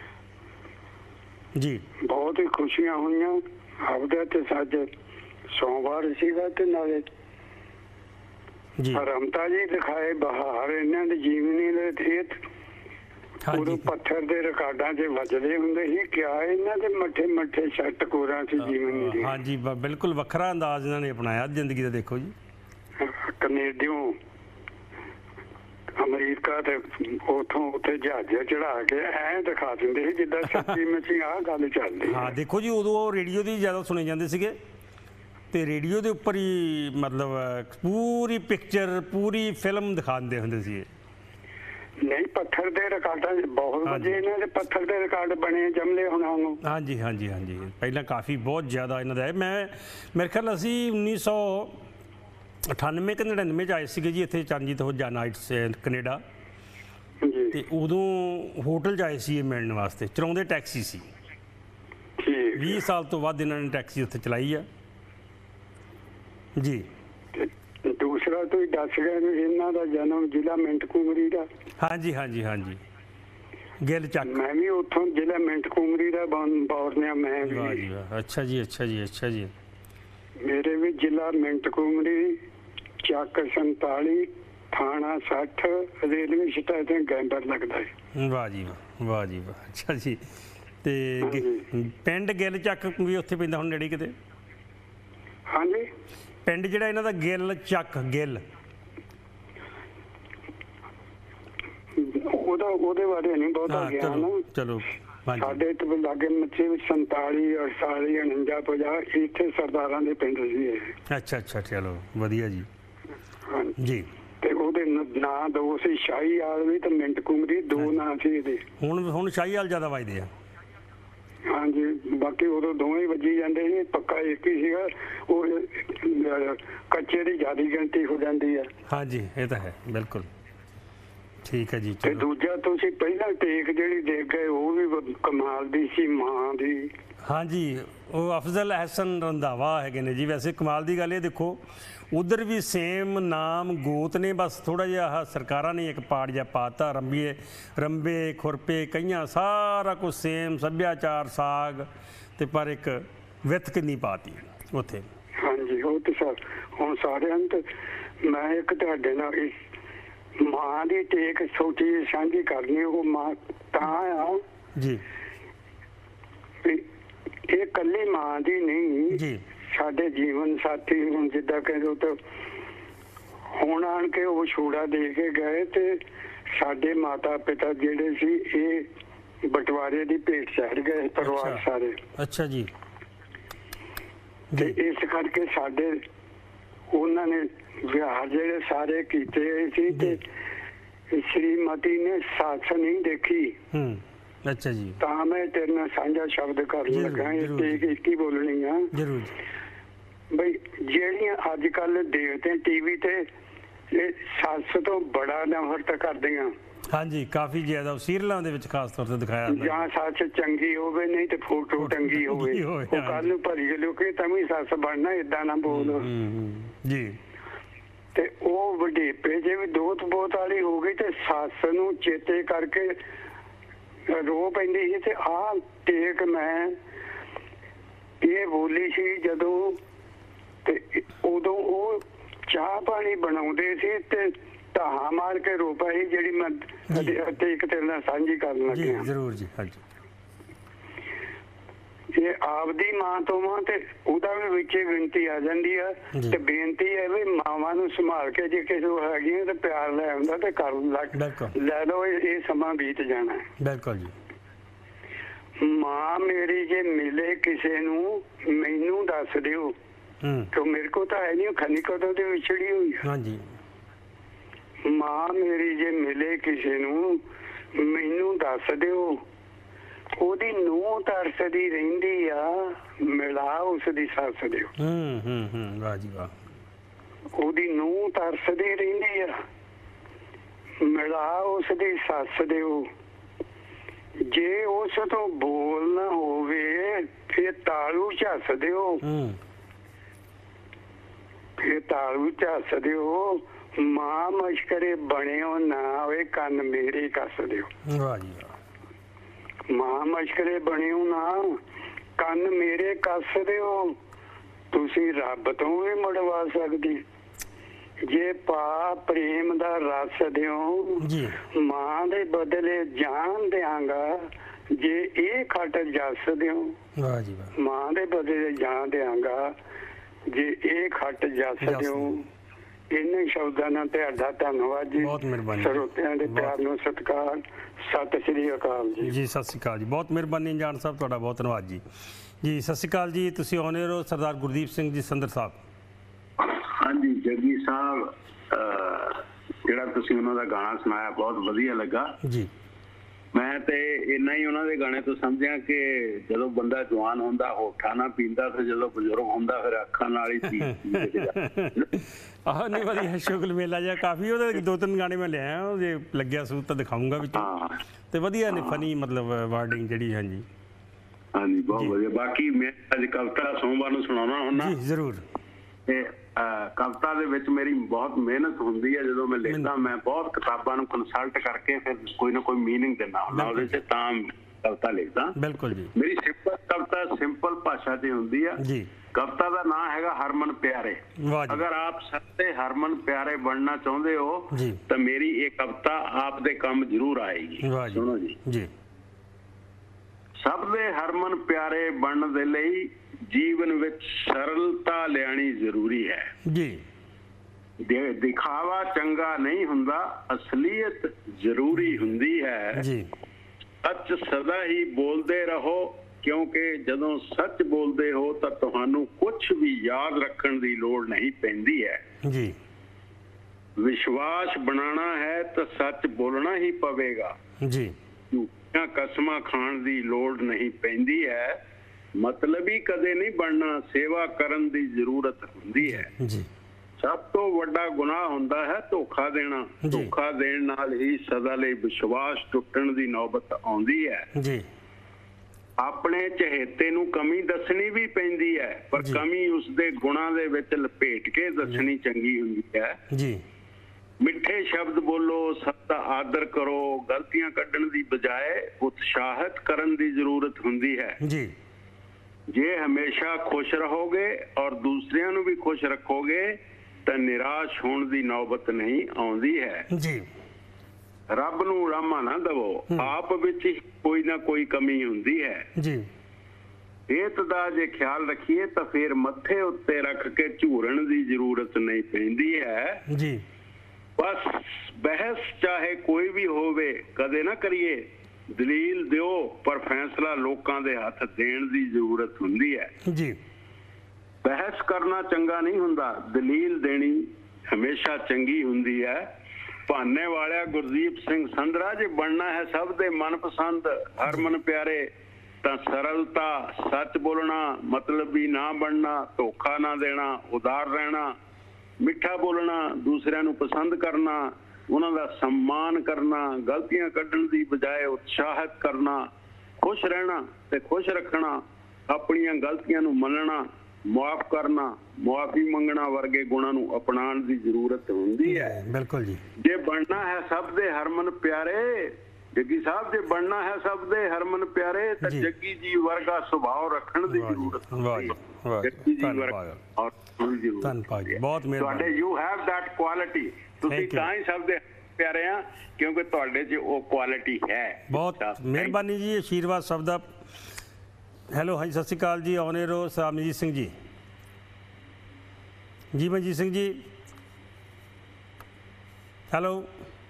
ਜੀ। ਬਹੁਤ ਹੀ ਖੁਸ਼ੀਆਂ ਹੋਈਆਂ, ਆਪਦਾ ਤੇ ਸੱਜ ਸੋਮਵਾਰ ਸੀਗਾ ਤੇ ਨਾਲੇ ਜੀ ਰਮਤਾ ਜੀ ਦਿਖਾਏ ਬਹਾਰ, ਇਹਨਾਂ ਦੇ ਜੀਵਨੀ ਦੇ ਖੇਤ ਉਦੋਂ ਪੱਥਰ ਦੇ ਰਿਕਾਰਡਾਂ 'ਚ ਵੱਜਦੇ ਹੁੰਦੇ ਸੀ। ਕਿਆ ਇਹਨਾਂ ਦੇ ਮੱਠੇ ਮੱਠੇ ਛੱਟ ਕੋਰਾਂ ਸੀ ਜੀਵਨੀ ਦੀ। ਹਾਂਜੀ ਬਿਲਕੁਲ ਵੱਖਰਾ ਅੰਦਾਜ਼ ਇਹਨਾਂ ਨੇ ਅਪਣਾਇਆ ਜ਼ਿੰਦਗੀ ਦਾ। ਦੇਖੋ ਜੀ ਕਨੇਡਿਓਂ ਅਮਰੀਕਾ ਤੇ ਉਥੋਂ ਉੱਥੇ ਜਹਾਜ਼ਾਂ ਚੜਾ ਕੇ ਐਂ ਦਿਖਾ ਦਿੰਦੇ ਸੀ ਜਿੱਦਾਂ ਸੱਚੀ ਮੁੱਚੀ ਆਹ ਗੱਲ ਚੱਲਦੀ। ਹਾਂ ਦੇਖੋ ਜੀ ਉਦੋਂ ਉਹ ਰੇਡੀਓ ਦੀ ਜ਼ਿਆਦਾ ਸੁਣੇ ਜਾਂਦੇ ਸੀਗੇ, ਤੇ ਰੇਡੀਓ ਦੇ ਉੱਪਰ ਹੀ ਮਤਲਬ ਪੂਰੀ ਪਿਕਚਰ ਪੂਰੀ ਫਿਲਮ ਦਿਖਾਉਂਦੇ ਹੁੰਦੇ ਸੀ। ਨਹੀਂ ਪੱਥਰ ਦੇ ਰਿਕਾਰਡਾਂ ਬਹੁਤ ਵਜੇ ਇਹਨਾਂ ਦੇ ਪੱਥਰ ਦੇ ਰਿਕਾਰਡ ਬਣੇ ਜਮਲੇ ਹੋਣਾ ਨੂੰ। ਹਾਂਜੀ ਹਾਂਜੀ ਹਾਂਜੀ ਪਹਿਲਾਂ ਕਾਫੀ ਬਹੁਤ ਜ਼ਿਆਦਾ ਇਹਨਾਂ ਦਾ। ਮੈਂ ਮੇਰੇ ਖਿਆਲ ਅਸੀਂ ਉੱਨੀ ਸੌ ਅਠਾਨਵੇਂ ਕਿ ਨੜਿਨਵੇਂ 'ਚ ਆਏ ਸੀਗੇ ਜੀ ਇੱਥੇ ਚਰਨਜੀਤ ਹੋਜਾ ਨਾਈਟਸ ਕੈਨੇਡਾ, ਜੀ ਤੇ ਉਦੋਂ ਹੋਟਲ 'ਚ ਆਏ ਸੀ ਇਹ ਮਿਲਣ ਵਾਸਤੇ, ਚਲਾਉਂਦੇ ਟੈਕਸੀ ਸੀ। ਠੀਕ ਵੀਹ ਸਾਲ ਤੋਂ ਵੱਧ ਇਹਨਾਂ ਨੇ ਟੈਕਸੀ ਉੱਥੇ ਚਲਾਈ ਆ ਜੀ। ਤੇ ਦੂਸਰਾ ਤੁਸੀਂ ਦੱਸ ਗਏ ਵੀ ਇਹਨਾਂ ਦਾ ਜਨਮ ਜ਼ਿਲ੍ਹਾ ਮਿੰਟਕੂਮਰੀ ਦਾ। ਹਾਂਜੀ ਹਾਂਜੀ ਹਾਂਜੀ, ਗਿੱਲ ਚੱਕ। ਮੈਂ ਵੀ ਉੱਥੋਂ ਜ਼ਿਲ੍ਹਾ ਮਿੰਟਕੂਮਰੀ ਦਾ ਬੌਰਨਿਆ ਮੈਂ ਵਾਹ ਵੀ। ਜੀ ਵਾਹ, ਅੱਛਾ ਜੀ ਅੱਛਾ ਜੀ ਅੱਛਾ ਜੀ। ਮੇਰੇ ਵੀ ਜ਼ਿਲ੍ਹਾ ਮਿੰਟਕੂਮਰੀ, ਚੱਕ ਸੰਤਾਲੀ, ਥਾਣਾ ਸੱਠ, ਰੇਲਵੇ ਸਟੇਸ਼ਨ ਗੈਂਬਰ ਲੱਗਦਾ ਹੈ। ਵਾਹ ਜੀ ਵਾਹ, ਵਾਹ ਜੀ ਵਾਹ, ਅੱਛਾ ਜੀ। ਤੇ ਗਿ- ਹਾਂਜੀ। ਪਿੰਡ ਗਿੱਲ ਚੱਕ ਵੀ ਉੱਥੇ ਪੈਂਦਾ ਹੁਣ ਨੇੜੇ ਕਿਤੇ? ਹਾਂਜੀ, ਪਿੰਡ ਜਿਹੜਾ ਇਹਨਾਂ ਦਾ ਗਿੱਲ ਚੱਕ, ਗਿੱਲ ਉਹਦਾ ਉਹਦੇ ਬਾਰੇ ਨਹੀਂ ਬਹੁਤਾ ਹਾਂ, ਗਿਆ ਚਲੋ ਨਾ। ਚਲੋ ਹਾਂਜੀ ਸਾਡੇ ਤੇ ਲਾਗੇ ਮੱਛੀ ਵਿੱਚ ਸੰਤਾਲੀ, ਅੜਤਾਲੀ, ਉਣੰਜਾ, ਪੰਜਾਹ ਇੱਥੇ ਸਰਦਾਰਾਂ ਦੇ ਪਿੰਡ ਸੀ ਇਹ। ਅੱਛਾ ਅੱਛਾ, ਚਲੋ ਵਧੀਆ ਜੀ ਹਾਂਜੀ। ਜੀ। ਤੇ ਉਹਦੇ ਨ- ਨਾਂ ਦੋ ਸੀ, ਸ਼ਾਹੀ ਆਲਵੀ ਤੇ ਮਿੰਟਕੂਮਰੀ, ਦੋ ਨਾਂ ਸੀ ਇਹਦੇ। ਹੁਣ ਹੁਣ ਸ਼ਾਹੀਵਾਲ ਜ਼ਿਆਦਾ ਵੱਜਦੇ ਆ। ਹਾਂਜੀ, ਬਾਕੀ ਉਦੋਂ ਦੋਵੇਂ ਹੀ ਵੱਜੀ ਜਾਂਦੇ ਸੀ, ਪੱਕਾ ਇੱਕ ਹੀ ਸੀਗਾ। ਉਹ ਅਹ, ਕੱਚੇ ਦੀ ਜ਼ਿਆਦਾ ਗਿਣਤੀ ਹੋ ਜਾਂਦੀ ਆ। ਹਾਂਜੀ ਇਹ ਤਾਂ ਹੈ, ਬਿਲਕੁਲ ਠੀਕ ਹੈ ਜੀ। ਤੇ ਚਲੋ ਦੂਜਾ ਤੁਸੀਂ ਪਹਿਲਾਂ ਟੇਕ ਜਿਹੜੀ ਦੇਖ ਗਏ ਉਹ ਵੀ ਬ- ਕਮਾਲ ਦੀ ਸੀ, ਮਾਂ ਦੀ। ਹਾਂਜੀ, ਉਹ ਅਫਜ਼ਲ ਹਸਨ ਰੰਧਾਵਾ ਹੈਗੇ ਨੇ ਜੀ। ਵੈਸੇ ਕਮਾਲ ਦੀ ਗੱਲ ਇਹ ਦੇਖੋ, ਉਧਰ ਵੀ ਸੇਮ ਨਾਮ ਗੋਤ ਨੇ, ਬਸ ਥੋੜਾ ਜਿਹਾ ਆਹ ਸਰਕਾਰਾਂ ਨੇ ਇੱਕ ਪਾੜ ਜਿਹਾ ਪਾਤਾ, ਰੰਬੀਏ ਰੰਬੇ ਖੁਰਪੇ ਕਈਆਂ, ਸਾਰਾ ਕੁਝ ਸੇਮ ਸੱਭਿਆਚਾਰ ਸਾਗ, ਤੇ ਪਰ ਇੱਕ ਵਿੱਥ ਕਿੰਨੀ ਪਾਤੀ ਉੱਥੇ। ਹਾਂਜੀ, ਉਹ ਤੇ ਸਰ ਹੁਣ ਸਾਰਿਆਂ ਨੂੰ। ਤੇ ਮੈਂ ਇੱਕ ਤੁਹਾਡੇ ਨਾਲ ਇਸ ਮਾਂ ਦੀ ਟੇਕ ਛੋਟੀ ਜਿਹੀ ਸਾਂਝੀ ਕਰਨੀ। ਉਹ ਮਾਂ ਤਾਂ ਆ ਜੀ ਵੀ ਇਹ ਕੱਲੀ ਮਾਂ ਦੀ ਨਹੀਂ, ਜੀ ਸਾਡੇ ਜੀਵਨ ਸਾਥੀ ਹੁਣ ਜਿੱਦਾਂ ਕਹਿੰਦੇ ਤਾਂ ਹੁਣ ਆਣ ਕੇ ਉਹ ਛੋੜਾ ਦੇ ਕੇ ਗਏ, ਤੇ ਸਾਡੇ ਮਾਤਾ ਪਿਤਾ ਜਿਹੜੇ ਸੀ ਇਹ ਬਟਵਾਰੇ ਦੀ ਭੇਟ ਚੜ੍ਹ ਗਏ, ਪਰਿਵਾਰ ਅੱਛਾ। ਸਾਰੇ। ਅੱਛਾ ਜੀ ਤੇ ਜੀ ਇਸ ਕਰਕੇ ਸਾਡੇ ਉਹਨਾਂ ਨੇ ਵਿਆਹ ਜਿਹੜੇ ਸਾਰੇ ਕੀਤੇ ਹੋਏ ਸੀ, ਤੇ ਸ਼੍ਰੀਮਤੀ ਨੇ ਸੱਸ ਨਹੀਂ ਦੇਖੀ। ਹੂੰ ਅੱਛਾ ਜੀ, ਤਾਂ ਮੈਂ ਤੇਰੇ ਨਾਲ ਸਾਂਝਾ ਸ਼ਬਦ ਕਰਨ ਜ਼ਰੂਰ, ਲੱਗਾ। ਇਹ ਜ਼ਰੂਰ ਟੇਕ ਇੱਕ ਹੀ ਬੋਲਣੀ ਆ ਜ਼ਰੂਰ ਜੀ। ਬਈ, ਜਿਹੜੀਆਂ ਅੱਜ ਕੱਲ ਦੇਖਦੇ ਟੀਵੀ ਤੇ ਇਹ ਸੱਸ ਤੋਂ ਬੜਾ ਨਫ਼ਰਤ ਕਰਦੀਆਂ, ਹਾਂਜੀ ਕਾਫੀ ਜ਼ਿਆਦਾ ਸੀਰੀਅਲਾਂ ਦੇ ਵਿੱਚ ਖਾਸ ਤੌਰ ਤੇ ਦਿਖਾਇਆ ਜਾਂਦਾ। ਜਾਂ ਸੱਸ ਚੰਗੀ ਹੋਵੇ ਨਹੀਂ ਤੇ ਫੋਟੋ ਟੰਗੀ ਹੋਵੇ। ਟੰਗੀ ਹੋਵੇ, ਉਹ ਕੱਲ ਨੂੰ ਭਰੀ ਲੋਕੇ ਤਾਂ ਵੀ ਸੱਸ ਬਣਨਾ, ਏਦਾਂ ਨਾ ਬੋਲ। ਹੂੰ ਹੂੰ ਜੀ ਤੇ ਉਹ ਵਡੇਪੇ ਜੇ ਵੀ ਦੋਤ ਬੋਤ ਵਾਲੀ ਹੋ ਗਈ, ਤੇ ਸੱਸ ਨੂੰ ਚੇਤੇ ਕਰਕੇ ਰੋ ਪੈਂਦੀ ਸੀ। ਤੇ ਆਹ ਟੇਕ ਮੈਂ ਇਹ ਬੋਲੀ ਸੀ ਜਦੋਂ, ਤੇ ਉਦੋਂ ਉਹ ਚਾਹ ਪਾਣੀ ਬਣਾਉਂਦੇ ਸੀ, ਤੇ ਢਾਹਾਂ ਮਾਰ ਕੇ ਰੋ ਪਈ, ਜਿਹੜੀ ਮੈਂ ਟੇਕ ਤੇਰੇ ਨਾਲ ਸਾਂਝੀ ਕਰਨ ਜੀ ਲੱਗਿਆ। ਜ਼ਰੂਰ ਜੀ। ਹਾਂਜੀ ਇਹ ਆਪਦੀ ਮਾਂ ਤੋਂ ਮਾਂ, ਤੇ ਉਹਦਾ ਵੀ ਵਿੱਚੇ ਗਿਣਤੀ ਆ ਜਾਂਦੀ ਆ। ਜੀ। ਤੇ ਬੇਨਤੀ ਹੈ ਵੀ ਮਾਵਾਂ ਨੂੰ ਸੰਭਾਲ ਕੇ, ਜੇ ਕਿਸੇ ਨੂੰ ਹੈਗੀ ਤੇ ਪਿਆਰ ਲੈ ਆਉਂਦਾ ਤੇ ਕਰ ਬਿਲਕੁਲ। ਲੈ ਲਓ, ਇਹ ਇਹ ਸਮਾਂ ਬੀਤ ਜਾਣਾ ਹੈ। ਬਿਲਕੁਲ ਜੀ। ਮਾਂ ਮੇਰੀ ਜੇ ਮਿਲੇ ਕਿਸੇ ਨੂੰ ਮੈਨੂੰ ਦੱਸ ਦਿਓ, ਹੂੰ ਕਿ ਮੇਰੇ ਕੋ ਤਾਂ ਹੈ ਨਹੀਂ, ਖਨੀ ਕਦੋਂ ਦੀ ਵਿਛੜੀ ਹੋਈ ਆ। ਹਾਂਜੀ ਮਾਂ ਮੇਰੀ ਜੇ ਮਿਲੇ ਕਿਸੇ ਨੂੰ ਮੈਨੂੰ ਦੱਸ ਦਿਓ, ਉਹਦੀ ਨੂੰਹ ਤਰਸਦੀ ਰਹਿੰਦੀ ਆ, ਮਿਲਾ ਉਸ ਦੀ ਸੱਸ ਦਿਓ। ਹੂੰ ਹੂੰ ਹੂੰ ਵਾਹ ਜੀ ਵਾਹ। ਉਹਦੀ ਨੂੰਹ ਤਰਸਦੀ ਰਹਿੰਦੀ ਆ, ਮਿਲਾ ਉਸ ਦੀ ਸੱਸ ਦਿਓ। ਜੇ ਉਸ ਤੋਂ ਬੋਲ ਨਾ ਹੋਵੇ ਫਿਰ ਤਾਲੂ ਝੱਸ ਦਿਓ, ਹੂੰ ਫਿਰ ਤਾਲੂ ਝੱਸ ਦਿਓ। ਮਾਂ ਮਸ਼ਕਰੇ ਬਣਿਓ ਨਾ ਹੋਵੇ, ਕੰਨ ਮੇਰੇ ਕੱਸ ਦਿਓ। ਵਾਹ ਜੀ ਵਾਹ। ਮਾਂ ਮਸ਼ਕਰੇ ਬਣਿਓ ਨਾ, ਕੰਨ ਮੇਰੇ ਕੱਸ ਦਿਓ। ਤੁਸੀਂ ਰੱਬ ਤੋਂ ਵੀ ਮੁੜਵਾ ਸਕਦੀ, ਜੇ ਪਾ ਪ੍ਰੇਮ ਦਾ ਰਸ ਦਿਓ। ਜੀ ਮਾਂ ਦੇ ਬਦਲੇ ਜਾਨ ਦਿਆਂਗਾ, ਜੇ ਇਹ ਖੱਟ ਜੱਸ ਦਿਓ। ਵਾਹ ਜੀ ਵਾਹ। ਮਾਂ ਦੇ ਬਦਲੇ ਜਾਨ ਦਿਆਂਗਾ, ਜੇ ਇਹ ਖੱਟ ਜੱਸ ਜੱਸ ਦਿਓ। ਇੰਨੇ ਸ਼ਬਦਾਂ ਨਾਲ ਤੁਹਾਡਾ ਧੰਨਵਾਦ ਜੀ। ਬਹੁਤ ਮਿਹਰਬਾਨੀ। ਸਰੋਤਿਆਂ ਦੇ ਪਿਆਰ ਨੂੰ ਸਤਿਕਾਰ। ਸਤਿ ਸ੍ਰੀ ਅਕਾਲ ਜੀ। ਜੀ ਸਤਿ ਸ਼੍ਰੀ ਅਕਾਲ ਜੀ, ਬਹੁਤ ਮਿਹਰਬਾਨੀ ਅਣਜਾਣ ਸਾਹਿਬ, ਤੁਹਾਡਾ ਬਹੁਤ ਧੰਨਵਾਦ ਜੀ। ਜੀ ਸਤਿ ਸ਼੍ਰੀ ਅਕਾਲ ਜੀ, ਤੁਸੀਂ ਆਉਣੇ ਹੋ ਸਰਦਾਰ ਗੁਰਦੀਪ ਸਿੰਘ ਜੀ ਸੰਦਰ ਸਾਹਿਬ। ਹਾਂਜੀ ਜੱਗੀ ਸਾਹਿਬ, ਜਿਹੜਾ ਤੁਸੀਂ ਉਹਨਾਂ ਦਾ ਗਾਣਾ ਸੁਣਾਇਆ ਬਹੁਤ ਵਧੀਆ ਲੱਗਾ। ਜੀ ਮੈਂ ਤੇ ਇੰਨਾ ਹੀ ਉਹਨਾਂ ਦੇ ਗਾਣੇ ਤੋਂ ਸਮਝਿਆ ਕਿ ਜਦੋਂ ਬੰਦਾ ਜਵਾਨ ਹੁੰਦਾ ਹੋਠਾ ਨਾ ਪੀਂਦਾ, ਤੇ ਜਦੋਂ ਬਜ਼ੁਰਗ ਹੁੰਦਾ ਫਿਰ ਅੱਖਾਂ ਨਾਲ ਹੀ ਪੀ ਆਹ ਨਹੀਂ ਵਧੀਆ ਸ਼ੁਗਲ ਮੇਲਾ ਜਿਹਾ ਕਾਫੀ ਉਹਦੇ ਦੋ ਤਿੰਨ ਗਾਣੇ ਮੈਂ ਲਿਆਇਆ, ਉਹ ਜੇ ਲੱਗਿਆ ਸੂਤ ਤਾਂ ਦਿਖਾਊਂਗਾ ਵਿੱਚ ਤੇ ਵਧੀਆ ਨੇ ਫਨੀ ਮਤਲਬ ਵਾਰਡਿੰਗ ਜਿਹੜੀ। ਹਾਂਜੀ ਹਾਂਜੀ ਬਹੁਤ ਵਧੀਆ। ਬਾਕੀ ਮੈਂ ਅੱਜ ਕਵਿਤਾ ਸੋਮਵਾਰ ਨੂੰ ਸੁਣਾਉਣਾ ਹੁੰਦਾ ਜੀ ਜ਼ਰੂਰ। ਤੇ ਕਵਿਤਾ ਦੇ ਵਿੱਚ ਮੇਰੀ ਬਹੁਤ ਮਿਹਨਤ ਹੁੰਦੀ ਹੈ। ਜਦੋਂ ਮੈਂ ਲਿਖਦਾ ਮੈਂ ਬਹੁਤ ਕਿਤਾਬਾਂ ਨੂੰ ਕੰਸਲਟ ਕਰਕੇ ਫਿਰ ਕੋਈ ਨਾ ਕੋਈ ਮੀਨਿੰਗ ਦਿੰਦਾ ਹੁੰਦਾ ਉਹਦੇ 'ਚ, ਤਾਂ ਕਵਿਤਾ ਲਿਖਦਾ। ਬਿਲਕੁਲ ਜੀ। ਮੇਰੀ ਸਿੰਪਲ ਕਵਿਤਾ ਸਿੰਪਲ ਭਾਸ਼ਾ 'ਚ ਹੁੰਦੀ ਆ ਜੀ। ਕਵਿਤਾ ਦਾ ਨਾਂ ਹੈਗਾ ਹਰਮਨ ਪਿਆਰੇ। ਅਗਰ ਆਪ ਸੱਚੇ ਹਰਮਨ ਪਿਆਰੇ ਬਣਨਾ ਚਾਹੁੰਦੇ ਹੋ ਤਾਂ ਮੇਰੀ ਇਹ ਕਵਿਤਾ ਆਪ ਦੇ ਕੰਮ ਜ਼ਰੂਰ ਆਏਗੀ। ਸੁਣੋ ਜੀ। ਜੀ। ਸਭ ਦੇ ਹਰਮਨ ਪਿਆਰੇ ਬਣਨ ਦੇ ਲਈ ਜੀਵਨ ਵਿੱਚ ਸਰਲਤਾ ਲਿਆਣੀ ਜ਼ਰੂਰੀ ਹੈ ਜੀ। ਦਿਖਾਵਾ ਚੰਗਾ ਨਹੀਂ ਹੁੰਦਾ, ਅਸਲੀਅਤ ਜ਼ਰੂਰੀ ਹੁੰਦੀ ਹੈ ਜੀ। ਸੱਚ ਸਦਾ ਹੀ ਬੋਲਦੇ ਰਹੋ, ਕਿਉਂਕਿ ਜਦੋਂ ਸੱਚ ਬੋਲਦੇ ਹੋ ਤਾਂ ਤੁਹਾਨੂੰ ਕੁਝ ਵੀ ਯਾਦ ਰੱਖਣ ਦੀ ਲੋੜ ਨਹੀਂ ਪੈਂਦੀ ਹੈ ਜੀ। ਵਿਸ਼ਵਾਸ ਬਣਾਉਣਾ ਹੈ ਤਾਂ ਸੱਚ ਬੋਲਣਾ ਹੀ ਪਵੇਗਾ ਜੀ। ਝੂਠੀਆਂ ਕਸਮਾਂ ਖਾਣ ਦੀ ਲੋੜ ਨਹੀਂ ਪੈਂਦੀ ਹੈ। ਮਤਲਬੀ ਕਦੇ ਨਹੀਂ ਬਣਨਾ, ਸੇਵਾ ਕਰਨ ਦੀ ਜ਼ਰੂਰਤ ਹੁੰਦੀ ਹੈ ਜੀ। ਸਭ ਤੋਂ ਵੱਡਾ ਗੁਨਾਹ ਹੁੰਦਾ ਹੈ ਧੋਖਾ ਦੇਣਾ। ਧੋਖਾ ਦੇਣ ਨਾਲ ਹੀ ਸਦਾ ਲਈ ਵਿਸ਼ਵਾਸ ਟੁੱਟਣ ਦੀ ਨੌਬਤ ਆਉਂਦੀ ਹੈ ਜੀ। ਆਪਣੇ ਚਹੇਤੇ ਨੂੰ ਕਮੀ ਦੱਸਣੀ ਵੀ ਪੈਂਦੀ ਹੈ, ਪਰ ਕਮੀ ਉਸਦੇ ਗੁਣਾਂ ਦੇ ਵਿੱਚ ਲਪੇਟ ਕੇ ਦੱਸਣੀ ਚੰਗੀ ਹੁੰਦੀ ਹੈ ਜੀ। ਮਿੱਠੇ ਸ਼ਬਦ ਬੋਲੋ, ਸਭ ਦਾ ਆਦਰ ਕਰੋ, ਗਲਤੀਆਂ ਕੱਢਣ ਦੀ ਬਜਾਏ ਉਤਸ਼ਾਹਿਤ ਕਰਨ ਦੀ ਜ਼ਰੂਰਤ ਹੁੰਦੀ ਹੈ ਜੀ। ਜੇ ਹਮੇਸ਼ਾ ਖੁਸ਼ ਰਹੋਗੇ ਔਰ ਦੂਸਰਿਆਂ ਨੂੰ ਵੀ ਖੁਸ਼ ਰੱਖੋਗੇ ਤਾਂ ਨਿਰਾਸ਼ ਹੋਣ ਦੀ ਨੌਬਤ ਨਹੀਂ ਆਉਂਦੀ ਹੈ ਜੀ। ਰੱਬ ਨੂੰ ਰਾਮਾ ਨਾ ਦਵੋ, ਆਪ ਵਿੱਚ ਹੀ ਕੋਈ ਨਾ ਕੋਈ ਕਮੀ ਹੁੰਦੀ ਹੈ ਜੀ। ਸਿਹਤ ਦਾ ਜੇ ਖਿਆਲ ਰੱਖੀਏ ਤਾਂ ਫਿਰ ਮੱਥੇ ਉੱਤੇ ਰੱਖ ਕੇ ਝੂਰਨ ਦੀ ਜ਼ਰੂਰਤ ਨਹੀਂ ਪੈਂਦੀ ਹੈ ਜੀ। ਬਸ ਬਹਿਸ ਚਾਹੇ ਕੋਈ ਵੀ ਹੋਵੇ ਕਦੇ ਨਾ ਕਰੀਏ, ਦਲੀਲ ਦਿਓ ਪਰ ਫੈਸਲਾ ਲੋਕਾਂ ਦੇ ਹੱਥ ਦੇਣ ਦੀ ਜ਼ਰੂਰਤ ਹੁੰਦੀ ਹੈ ਜੀ। ਬਹਿਸ ਕਰਨਾ ਚੰਗਾ ਨਹੀਂ ਹੁੰਦਾ, ਦਲੀਲ ਦੇਣੀ ਹਮੇਸ਼ਾ ਚੰਗੀ ਹੁੰਦੀ ਹੈ। ਭਾਨੇ ਵਾਲਿਆ ਗੁਰਦੀਪ ਸਿੰਘ ਸੰਧਰਾ, ਜੇ ਬਣਨਾ ਹੈ ਸਭ ਦੇ ਮਨਪਸੰਦ ਹਰਮਨ ਪਿਆਰੇ ਤਾਂ ਸਰਲਤਾ, ਸੱਚ ਬੋਲਣਾ, ਮਤਲਬੀ ਨਾ ਬਣਨਾ, ਧੋਖਾ ਨਾ ਦੇਣਾ, ਉਦਾਰ ਰਹਿਣਾ, ਮਿੱਠਾ ਬੋਲਣਾ, ਦੂਸਰਿਆਂ ਨੂੰ ਪਸੰਦ ਕਰਨਾ, ਉਹਨਾਂ ਦਾ ਸਨਮਾਨ ਕਰਨਾ, ਗਲਤੀਆਂ ਕੱਢਣ ਦੀ ਬਜਾਏ ਉਤਸ਼ਾਹਿਤ ਕਰਨਾ, ਖੁਸ਼ ਰਹਿਣਾ ਤੇ ਖੁਸ਼ ਰੱਖਣਾ, ਆਪਣੀਆਂ ਗਲਤੀਆਂ ਨੂੰ ਮੰਨਣਾ, ਮੁਆਫ ਕਰਨਾ, ਮੁਆਫੀ ਮੰਗਣਾ ਵਰਗੇ ਗੁਣਾਂ ਨੂੰ ਅਪਣਾਉਣ ਦੀ ਜ਼ਰੂਰਤ ਹੁੰਦੀ ਹੈ। ਬਿਲਕੁਲ ਜੀ। ਜੇ ਬਣਨਾ ਹੈ ਸਭ ਦੇ ਹਰਮਨ ਪਿਆਰੇ, ਜੱਗੀ ਸਾਹਿਬ ਜੇ ਬਣਨਾ ਹੈ ਸਭ ਦੇ ਹਰਮਨ ਪਿਆਰੇ ਤਾਂ ਜੱਗੀ ਜੀ ਵਰਗਾ ਸੁਭਾਅ ਰੱਖਣ ਦੀ ਜ਼ਰੂਰਤ ਹੁੰਦੀ ਹੈ। ਜੱਗੀ ਜੀ ਵਰਗਾ ਔਰ ਧੰਨਵਾਦ ਜੀ, ਬਹੁਤ ਮਿਹਰਬਾਨੀ। ਤੁਹਾਡੇ ਯੂ ਹੈਵ ਦੈਟ ਕੁਆਲਿਟੀ, ਤੁਸੀਂ ਤਾਂ ਹੀ ਸਭ ਦੇ ਪਿਆਰੇ ਆ ਕਿਉਂਕਿ ਤੁਹਾਡੇ 'ਚ ਉਹ ਕੁਆਲਿਟੀ ਹੈ। ਬਹੁਤ ਮਿਹਰਬਾਨੀ ਜੀ, ਆਸ਼ੀਰਵਾਦ ਸਭ ਦਾ। ਹੈਲੋ, ਹਾਂਜੀ ਸਤਿ ਸ਼੍ਰੀ ਅਕਾਲ ਜੀ, ਆਉਨੇ ਰੋ ਮਨਜੀਤ ਸਿੰਘ ਜੀ। ਜੀ ਮਨਜੀਤ ਸਿੰਘ ਜੀ, ਹੈਲੋ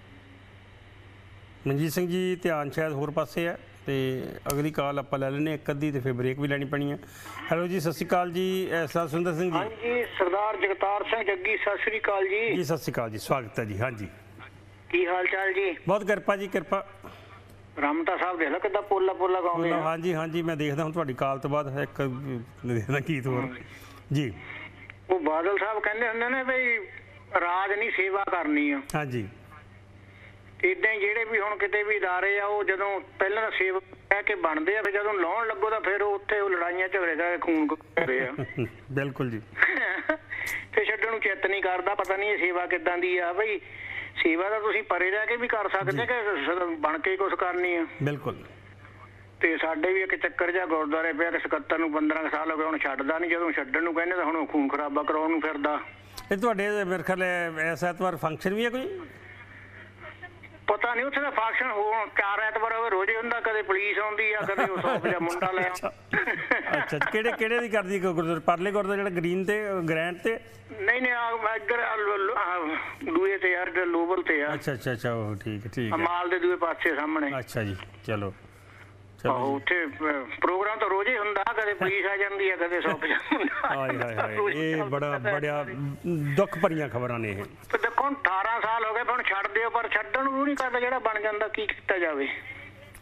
ਮਨਜੀਤ ਸਿੰਘ ਜੀ, ਧਿਆਨ ਸ਼ਾਇਦ ਹੋਰ ਪਾਸੇ ਹੈ ਤੇ ਅਗਲੀ ਕਾਲ ਆਪਾਂ ਲੈ ਲੈਣੇ ਇੱਕ ਅੱਧੀ ਤੇ ਫਿਰ ਬ੍ਰੇਕ ਵੀ ਲੈਣੀ ਪੈਣੀ ਹੈ। ਹੈਲੋ ਜੀ, ਸਤਿ ਸ਼੍ਰੀ ਅਕਾਲ ਜੀ, ਸਰਦਾਰ ਸੁੰਦਰ ਸਿੰਘ ਜੀ। ਹਾਂਜੀ ਸਰਦਾਰ ਜਗਤਾਰ ਸਿੰਘ ਜੱਗੀ, ਸਤਿ ਸ਼੍ਰੀ ਅਕਾਲ ਜੀ। ਜੀ ਸਤਿ ਸ਼੍ਰੀ ਅਕਾਲ ਜੀ, ਸਵਾਗਤ ਹੈ ਜੀ। ਹਾਂਜੀ ਕੀ ਹਾਲ ਚਾਲ ਜੀ? ਬਹੁਤ ਕਿਰਪਾ ਜੀ, ਕਿਰਪਾ। ਰਾਮਤਾ ਸਾਹਿਬ ਦੇਖ ਲਓ ਕਿੱਦਾਂ ਪੋਲਾ ਪੋਲਾ ਗਾਉਂਦੇ ਆ। ਹਾਂਜੀ ਹਾਂਜੀ, ਮੈਂ ਦੇਖਦਾ ਹੁਣ ਤੁਹਾਡੀ ਕਾਲ ਤੋਂ ਬਾਅਦ ਇੱਕ ਦੇਖਦਾ ਗੀਤ ਹੋਰ ਜੀ। ਉਹ ਬਾਦਲ ਸਾਹਿਬ ਕਹਿੰਦੇ ਹੁੰਦੇ ਨੇ ਬਈ ਰਾਜ ਨਹੀਂ ਸੇਵਾ ਕਰਨੀ ਆ। ਹਾਂਜੀ। ਇਦਾਂ ਹੀ ਜਿਹੜੇ ਵੀ ਹੁਣ ਕਿਤੇ ਵੀ ਅਦਾਰੇ ਆ ਉਹ ਜਦੋਂ ਪਹਿਲਾਂ ਤਾਂ ਸੇਵਾ ਕਹਿ ਕੇ ਬਣਦੇ ਆ, ਫਿਰ ਜਦੋਂ ਲਾਉਣ ਲੱਗੋ ਤਾਂ ਫਿਰ ਉੱਥੇ ਉਹ ਲੜਾਈਆਂ ਝਗੜੇ ਦਾ ਖੂਨ ਕਰਦੇ ਆ। ਬਿਲਕੁਲ ਜੀ। ਫਿਰ ਛੱਡਣ ਨੂੰ ਚਿੱਤ ਨਹੀਂ ਕਰਦਾ, ਪਤਾ ਨਹੀਂ ਇਹ ਸੇਵਾ ਕਿੱਦਾਂ ਦੀ ਆ। ਬਈ ਸੇਵਾ ਤਾਂ ਤੁਸੀਂ ਪਰੇ ਰਹਿ ਕੇ ਵੀ ਕਰ ਸਕਦੇ ਕਿ ਬਣ ਕੇ ਕੁਛ ਕਰਨੀ ਆ। ਬਿਲਕੁਲ। ਤੇ ਸਾਡੇ ਵੀ ਇੱਕ ਚੱਕਰ ਜਿਹਾ ਗੁਰਦੁਆਰੇ ਪਿਆ ਕਿ ਸਕੱਤਰ ਨੂੰ ਪੰਦਰਾਂ ਸਾਲ ਹੋ ਗਏ, ਹੁਣ ਛੱਡਦਾ ਨਹੀਂ। ਜਦੋਂ ਛੱਡਣ ਨੂੰ ਕਹਿੰਦੇ ਤਾਂ ਹੁਣ ਖੂਨ ਖਰਾਬਾ ਕਰਾਉਣ ਨੂੰ ਫਿਰਦਾ। ਇਹ ਤੁਹਾਡੇ ਮੇਰੇ ਖਿਆਲ ਇਸ ਐਤਵਾਰ ਫੰਕਸ਼ਨ ਵੀ ਹੈ ਕੋਈ? ਪਤਾ ਨਹੀਂ, ਉੱਥੇ ਦਾ ਫੰਕਸ਼ਨ ਹੋਣ ਚਾਰ ਐਤਵਾਰ ਹੋਵੇ ਰੋਜ਼ ਹੁੰਦਾ, ਕਦੇ ਪੁਲਿਸ ਆਉਂਦੀ ਆ, ਕਦੇ ਉਹ ਸੌਪ ਜਾਂ ਮੁੰਡਾ ਲੈ। ਅੱਛਾ, ਕਿਹੜੇ ਕਿਹੜੇ ਦੀ ਕਰਦੀ ਗੁਰਦੁਆਰੇ? ਪਰਲੇ ਗੁਰਦੁਆਰੇ ਜਿਹੜਾ ਗ੍ਰੀਨ ਤੇ ਗ੍ਰੈਂਡ ਤੇ? ਨਹੀਂ ਨਹੀਂ, ਇੱਧਰ ਦੂਏ ਤੇ ਯਾਰ ਲੋਬਲ ਤੇ ਆ। ਅੱਛਾ ਅੱਛਾ ਅੱਛਾ, ਉਹ ਠੀਕ ਹੈ ਠੀਕ ਹੈ, ਮਾਲ ਦੇ ਦੂਏ ਪਾਸੇ ਸਾਹਮਣੇ। ਅੱਛਾ ਜੀ, ਚਲੋ ਚਲੋ। ਉੱਥੇ ਪ੍ਰੋਗਰਾਮ ਤਾਂ ਰੋਜ਼ ਹੀ ਹੁੰਦਾ, ਕਦੇ ਪੁਲਿਸ ਆ ਜਾਂਦੀ ਆ, ਕਦੇ ਸੌਪ ਜਾਂਦਾ। ਹਾਏ ਹਾਏ ਹਾਏ, ਇਹ ਬੜਾ ਬੜਿਆ ਦੁੱਖ ਭਰੀਆਂ ਖਬਰਾਂ ਨੇ ਇਹ। ਦੇਖੋ ਅਠਾਰਾਂ ਸਾਲ ਹੋ ਗਏ, ਹੁਣ ਛੱਡ ਦਿਓ, ਪਰ ਛੱਡਣ ਨੂੰ ਨਹੀਂ ਕਰਦਾ। ਜਿਹੜਾ ਬਣ ਜਾਂਦਾ ਕੀ ਕੀਤਾ ਜਾਵੇ?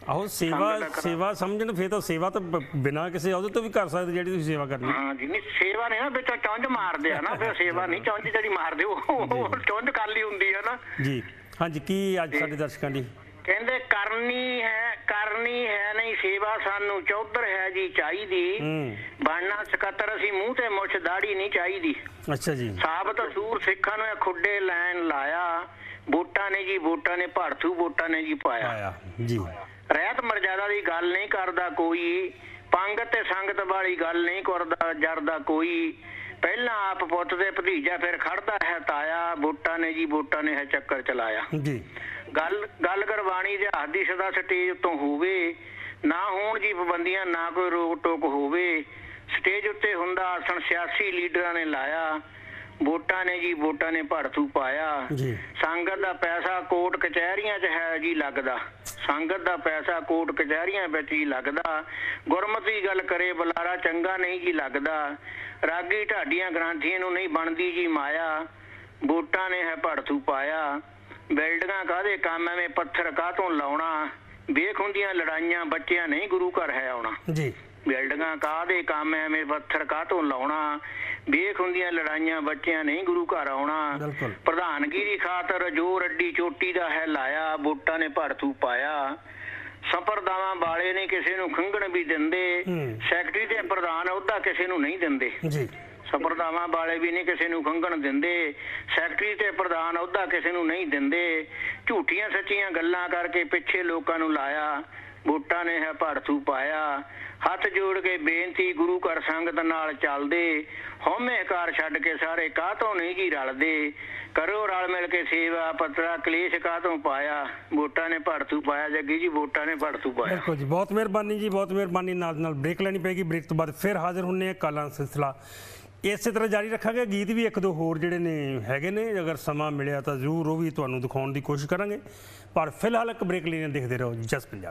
ਆਹੋ ਸੇਵਾ ਸੇਵਾ ਸਮਝਣ ਫਿਰ ਤਾਂ ਸੇਵਾ ਤਾਂ ਬਿਨਾਂ ਕਿਸੇ ਉਹਦੇ ਤੋਂ ਵੀ ਕਰ ਸਕਦੇ ਜਿਹੜੀ ਤੁਸੀਂ ਸੇਵਾ ਕਰਨੀ। ਹਾਂ ਜੀ, ਨਹੀਂ ਸੇਵਾ ਨਹੀਂ ਨਾ ਵਿੱਚੋਂ ਚੁੰਝ ਮਾਰਦੇ ਆ ਨਾ, ਫਿਰ ਸੇਵਾ ਨਹੀਂ ਚੁੰਝ ਜਿਹੜੀ ਮਾਰਦੇ ਉਹ ਚੁੰਝ ਕਰ ਲਈ ਹੁੰਦੀ ਆ ਨਾ ਜੀ। ਹਾਂਜੀ, ਕੀ ਅੱਜ ਸਾਡੇ ਦਰਸ਼ਕਾਂ ਦੀ ਕਹਿੰਦੇ ਕਰਨੀ ਹੈ ਕਰਨੀ ਹੈ ਨਹੀਂ ਸੇਵਾ ਸਾਨੂੰ ਚੌਧਰ ਹੈ ਜੀ ਚਾਹੀਦੀ, ਬਣਨਾ ਸਕੱਤਰ ਅਸੀਂ ਮੂੰਹ ਤੇ ਮੁੱਛ ਦਾੜੀ ਨਹੀਂ ਚਾਹੀਦੀ। ਅੱਛਾ ਜੀ। ਸਾਬਤ ਸੂਰ ਸਿੱਖਾਂ ਨੂੰ ਖੁੱਡੇ ਲੈਣ ਲਾਇਆ, ਵੋਟਾਂ ਨੇ ਜੀ ਵੋਟਾਂ ਨੇ ਭੜਥੂ ਵੋਟਾਂ ਨੇ ਜੀ ਪਾਇਆ ਜੀ। ਰਹਿਤ ਮਰਜ਼ਾਦਾ ਦੀ ਗੱਲ ਨਹੀਂ ਕਰਦਾ ਕੋਈ, ਪੰਗਤ ਤੇ ਸੰਗਤ ਵਾਲੀ ਗੱਲ ਨਹੀਂ ਕਰਦਾ ਜਰਦਾ ਕੋਈ, ਪਹਿਲਾਂ ਆਪ ਪੁੱਤ ਦੇ ਭਤੀਜਾ ਫਿਰ ਖੜਦਾ ਹੈ ਤਾਇਆ, ਵੋਟਾਂ ਨੇ ਜੀ ਵੋਟਾਂ ਨੇ ਹੈ ਚੱਕਰ ਚਲਾਇਆ ਜੀ। ਗੱਲ ਗੱਲ ਗੁਰਬਾਣੀ ਦੇ ਹੱਥ ਦੀ ਸਦਾ ਸਟੇਜ ਉੱਤੋਂ ਹੋਵੇ, ਨਾ ਹੋਣ ਜੀ ਪਾਬੰਦੀਆਂ ਨਾ ਕੋਈ ਰੋਕ ਟੋਕ ਹੋਵੇ, ਸਟੇਜ ਉੱਤੇ ਹੁੰਦਾ ਆਸਣ ਸਿਆਸੀ ਲੀਡਰਾਂ ਨੇ ਲਾਇਆ, ਵੋਟਾਂ ਨੇ ਜੀ ਵੋਟਾਂ ਨੇ ਭੜਥੂ ਪਾਇਆ। ਸੰਗਤ ਦਾ ਪੈਸਾ ਕੋਰਟ ਕਚਹਿਰੀਆਂ 'ਚ ਹੈ ਜੀ ਲੱਗਦਾ, ਸੰਗਤ ਦਾ ਪੈਸਾ ਕੋਰਟ ਕਚਹਿਰੀਆਂ ਵਿੱਚ ਹੀ ਲੱਗਦਾ, ਗੁਰਮਤਿ ਗੱਲ ਕਰੇ ਬੁਲਾਰਾ ਚੰਗਾ ਨਹੀਂ ਜੀ ਲੱਗਦਾ, ਰਾਗੀ ਢਾਡੀਆਂ ਗ੍ਰਾਂਥੀਆਂ ਨੂੰ ਨਹੀਂ ਬਣਦੀ ਜੀ ਮਾਇਆ, ਵੋਟਾਂ ਨੇ ਹੈ ਭੜਥੂ ਪਾਇਆ। ਬਿਲਡਿੰਗਾਂ ਕਾਹਦੇ ਕੰਮ ਐਵੇਂ ਪੱਥਰ ਕਾਹਤੋਂ ਲਾਉਣਾ, ਵੇਖ ਹੁੰਦੀਆਂ ਲੜਾਈਆਂ ਬੱਚਿਆਂ ਨਹੀਂ ਗੁਰੂ ਘਰ ਹੈ ਆਉਣਾ ਜੀ। ਬਿਲਡਿੰਗਾਂ ਕਾਹਦੇ ਕੰਮ ਐਵੇਂ ਪੱਥਰ ਕਾਹਤੋਂ ਲਾਉਣਾ, ਵੇਖ ਹੁੰਦੀਆਂ ਲੜਾਈਆਂ ਬੱਚਿਆਂ ਨਹੀਂ ਗੁਰੂ ਘਰ ਆਉਣਾ, ਪ੍ਰਧਾਨਗੀ ਦੀ ਖਾਤਰ ਜੋ ਰੱਡੀ ਚੋਟੀ ਦਾ ਹੈ ਲਾਇਆ, ਵੋਟਾਂ ਨੇ ਭੜਥੂ ਪਾਇਆ। ਸੰਪਰਦਾਵਾਂ ਵਾਲੇ ਨੇ ਕਿਸੇ ਨੂੰ ਖੰਘਣ ਵੀ ਦਿੰਦੇ, ਸੈਕਟਰੀ ਤੇ ਪ੍ਰਧਾਨ ਅਹੁਦਾ ਕਿਸੇ ਨੂੰ ਨਹੀਂ ਦਿੰਦੇ ਜੀ। ਸੰਪਰਦਾਵਾਂ ਵਾਲੇ ਵੀ ਨਹੀਂ ਕਿਸੇ ਨੂੰ ਖੰਘਣ ਦਿੰਦੇ, ਸੈਕਟਰੀ ਤੇ ਪ੍ਰਧਾਨ ਅਹੁਦਾ ਕਿਸੇ ਨੂੰ ਨਹੀਂ ਦਿੰਦੇ, ਝੂਠੀਆਂ ਸੱਚੀਆਂ ਗੱਲਾਂ ਕਰਕੇ ਪਿੱਛੇ ਲੋਕਾਂ ਨੂੰ ਲਾਇਆ, ਵੋਟਾਂ ਨੇ ਹੈ ਭੜਥੂ ਪਾਇਆ। ਹੱਥ ਜੋੜ ਕੇ ਬੇਨਤੀ ਗੁਰੂ ਘਰ ਸੰਗਤ ਨਾਲ ਚੱਲਦੇ, ਹਉਮੈ ਹੰਕਾਰ ਛੱਡ ਕੇ ਸਾਰੇ ਕਾਹਤੋਂ ਨਹੀਂ ਜੀ ਰਲਦੇ, ਕਰੋ ਰਲ ਮਿਲ ਕੇ ਸੇਵਾ ਪੱਤਰਾ ਕਲੇਸ਼ ਕਾਹਤੋਂ ਪਾਇਆ, ਵੋਟਾਂ ਨੇ ਭੜਥੂ ਪਾਇਆ। ਜੱਗੀ ਜੀ ਵੋਟਾਂ ਨੇ ਭੜਥੂ ਪਾਇਆ। ਬਿਲਕੁਲ ਜੀ, ਬਹੁਤ ਮਿਹਰਬਾਨੀ ਜੀ, ਬਹੁਤ ਮਿਹਰਬਾਨੀ। ਨਾਲ ਨਾਲ ਬ੍ਰੇਕ ਲੈਣੀ ਪਏਗੀ, ਬ੍ਰੇਕ ਤੋਂ ਬਾਅਦ ਫਿਰ ਹਾਜ਼ਰ ਹੁੰਨੇ ਆ। ਕਾਲਾਂ ਸਿਲਸਿਲਾ ਇਸੇ ਤਰ੍ਹਾਂ ਜਾਰੀ ਰੱਖਾਂਗੇ। ਗੀਤ ਵੀ ਇੱਕ ਦੋ ਹੋਰ ਜਿਹੜੇ ਨੇ ਹੈਗੇ ਨੇ, ਅਗਰ ਸਮਾਂ ਮਿਲਿਆ ਤਾਂ ਜ਼ਰੂਰ ਉਹ ਵੀ ਤੁਹਾਨੂੰ ਦਿਖਾਉਣ ਦੀ ਕੋਸ਼ਿਸ਼ ਕਰਾਂਗੇ, ਪਰ ਫਿਲਹਾਲ ਇੱਕ ਬ੍ਰੇਕ ਲੈਣੇ ਦੇਖਦੇ ਰਹੋ ਜਸ ਪੰਜਾਬ।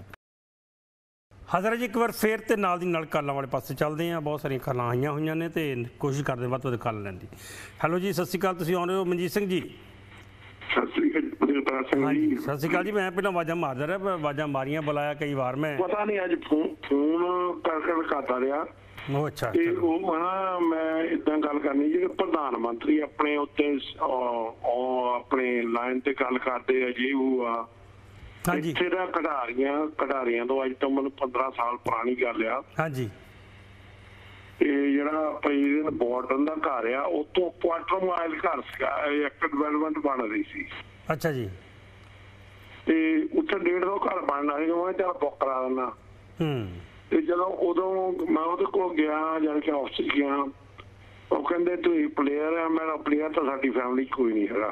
ਹਾਜ਼ਰ ਹੈ ਜੀ ਇੱਕ ਵਾਰ ਫੇਰ, ਤੇ ਨਾਲ ਦੀ ਨਾਲ ਕਾਲਾਂ ਵਾਲੇ ਪਾਸੇ ਚੱਲਦੇ ਹਾਂ। ਬਹੁਤ ਸਾਰੀਆਂ ਕਾਲਾਂ ਆਈਆਂ ਹੋਈਆਂ ਨੇ ਤੇ ਕੋਸ਼ਿਸ਼ ਕਰਦੇ ਵੱਧ ਤੋਂ ਵੱਧ ਕਾਲ ਲੈਣ ਦੀ। ਹੈਲੋ ਜੀ, ਸਤਿ ਸ਼੍ਰੀ ਅਕਾਲ, ਤੁਸੀਂ ਆਉਣ ਰਹੇ ਹੋ ਮਨਜੀਤ ਸਿੰਘ ਜੀ? ਸਤਿ ਸ਼੍ਰੀ ਅਕਾਲ ਹਾਂਜੀ, ਸਤਿ ਸ਼੍ਰੀ ਅਕਾਲ ਜੀ। ਮੈਂ ਪਹਿਲਾਂ ਆਵਾਜ਼ਾਂ ਮਾਰਦਾ ਰਿਹਾ, ਆਵਾਜ਼ਾਂ ਮਾਰੀਆਂ ਬੁਲਾਇਆ ਕਈ ਵਾਰ, ਮੈਂ ਪਤਾ ਨਹੀਂ ਅੱਜ ਫੋਨ ਫੋਨ ਕਰਕੇ ਕਰਦਾ ਰਿਹਾ। ਉਹ ਅੱਛਾ, ਤੇ ਉਹ ਹਾਂ ਮੈਂ ਇਦਾਂ ਗੱਲ ਕਰਨੀ ਜੀ, ਪ੍ਰਧਾਨ ਮੰਤਰੀ ਆਪਣੇ ਉੱਤੇ ਆਪਣੇ ਲਾਈਨ ਤੇ ਗੱਲ ਕਰਦੇ ਆ ਜੀ, ਉਹ ਆ ਹਾਂਜੀ ਇੱਥੇ ਦਾ ਖਿਡਾਰੀਆਂ ਖਿਡਾਰੀਆਂ ਤੋਂ ਅੱਜ ਤੋਂ ਮੈਨੂੰ ਪੰਦਰਾਂ ਸਾਲ ਪੁਰਾਣੀ ਗੱਲ ਆ। ਹਾਂਜੀ, ਤੇ ਜਿਹੜਾ ਪ੍ਰੈਜ਼ੀਡੈਂਟ ਬਾਰਡਨ ਦਾ ਘਰ ਆ, ਉੱਥੋਂ ਕੁਆਟਰ ਮਾਈਲ ਘਰ ਸੀਗਾ, ਇੱਕ ਡਿਵੈਲਪਮੈਂਟ ਬਣ ਰਹੀ ਸੀ। ਅੱਛਾ ਜੀ। ਤੇ ਉੱਥੇ ਡੇਢ ਦੋ ਘਰ ਬਣਨਾ ਸੀ, ਮੈਂ ਚੱਲ ਬੁੱਕ ਕਰਾ ਦਿੰਦਾ। ਹੂੰ। ਤੇ ਜਦੋਂ ਉਦੋਂ ਮੈਂ ਉਹਦੇ ਕੋਲ ਗਿਆ, ਜਾਣੀ ਕਿ ਆਫਿਸ ਗਿਆ, ਉਹ ਕਹਿੰਦੇ ਤੁਸੀਂ ਪਲੇਅਰ ਆ। ਮੈਂ ਪਲੇਅਰ ਤਾਂ ਸਾਡੀ ਫੈਮਿਲੀ ਕੋਈ ਨਹੀਂ ਹੈਗਾ।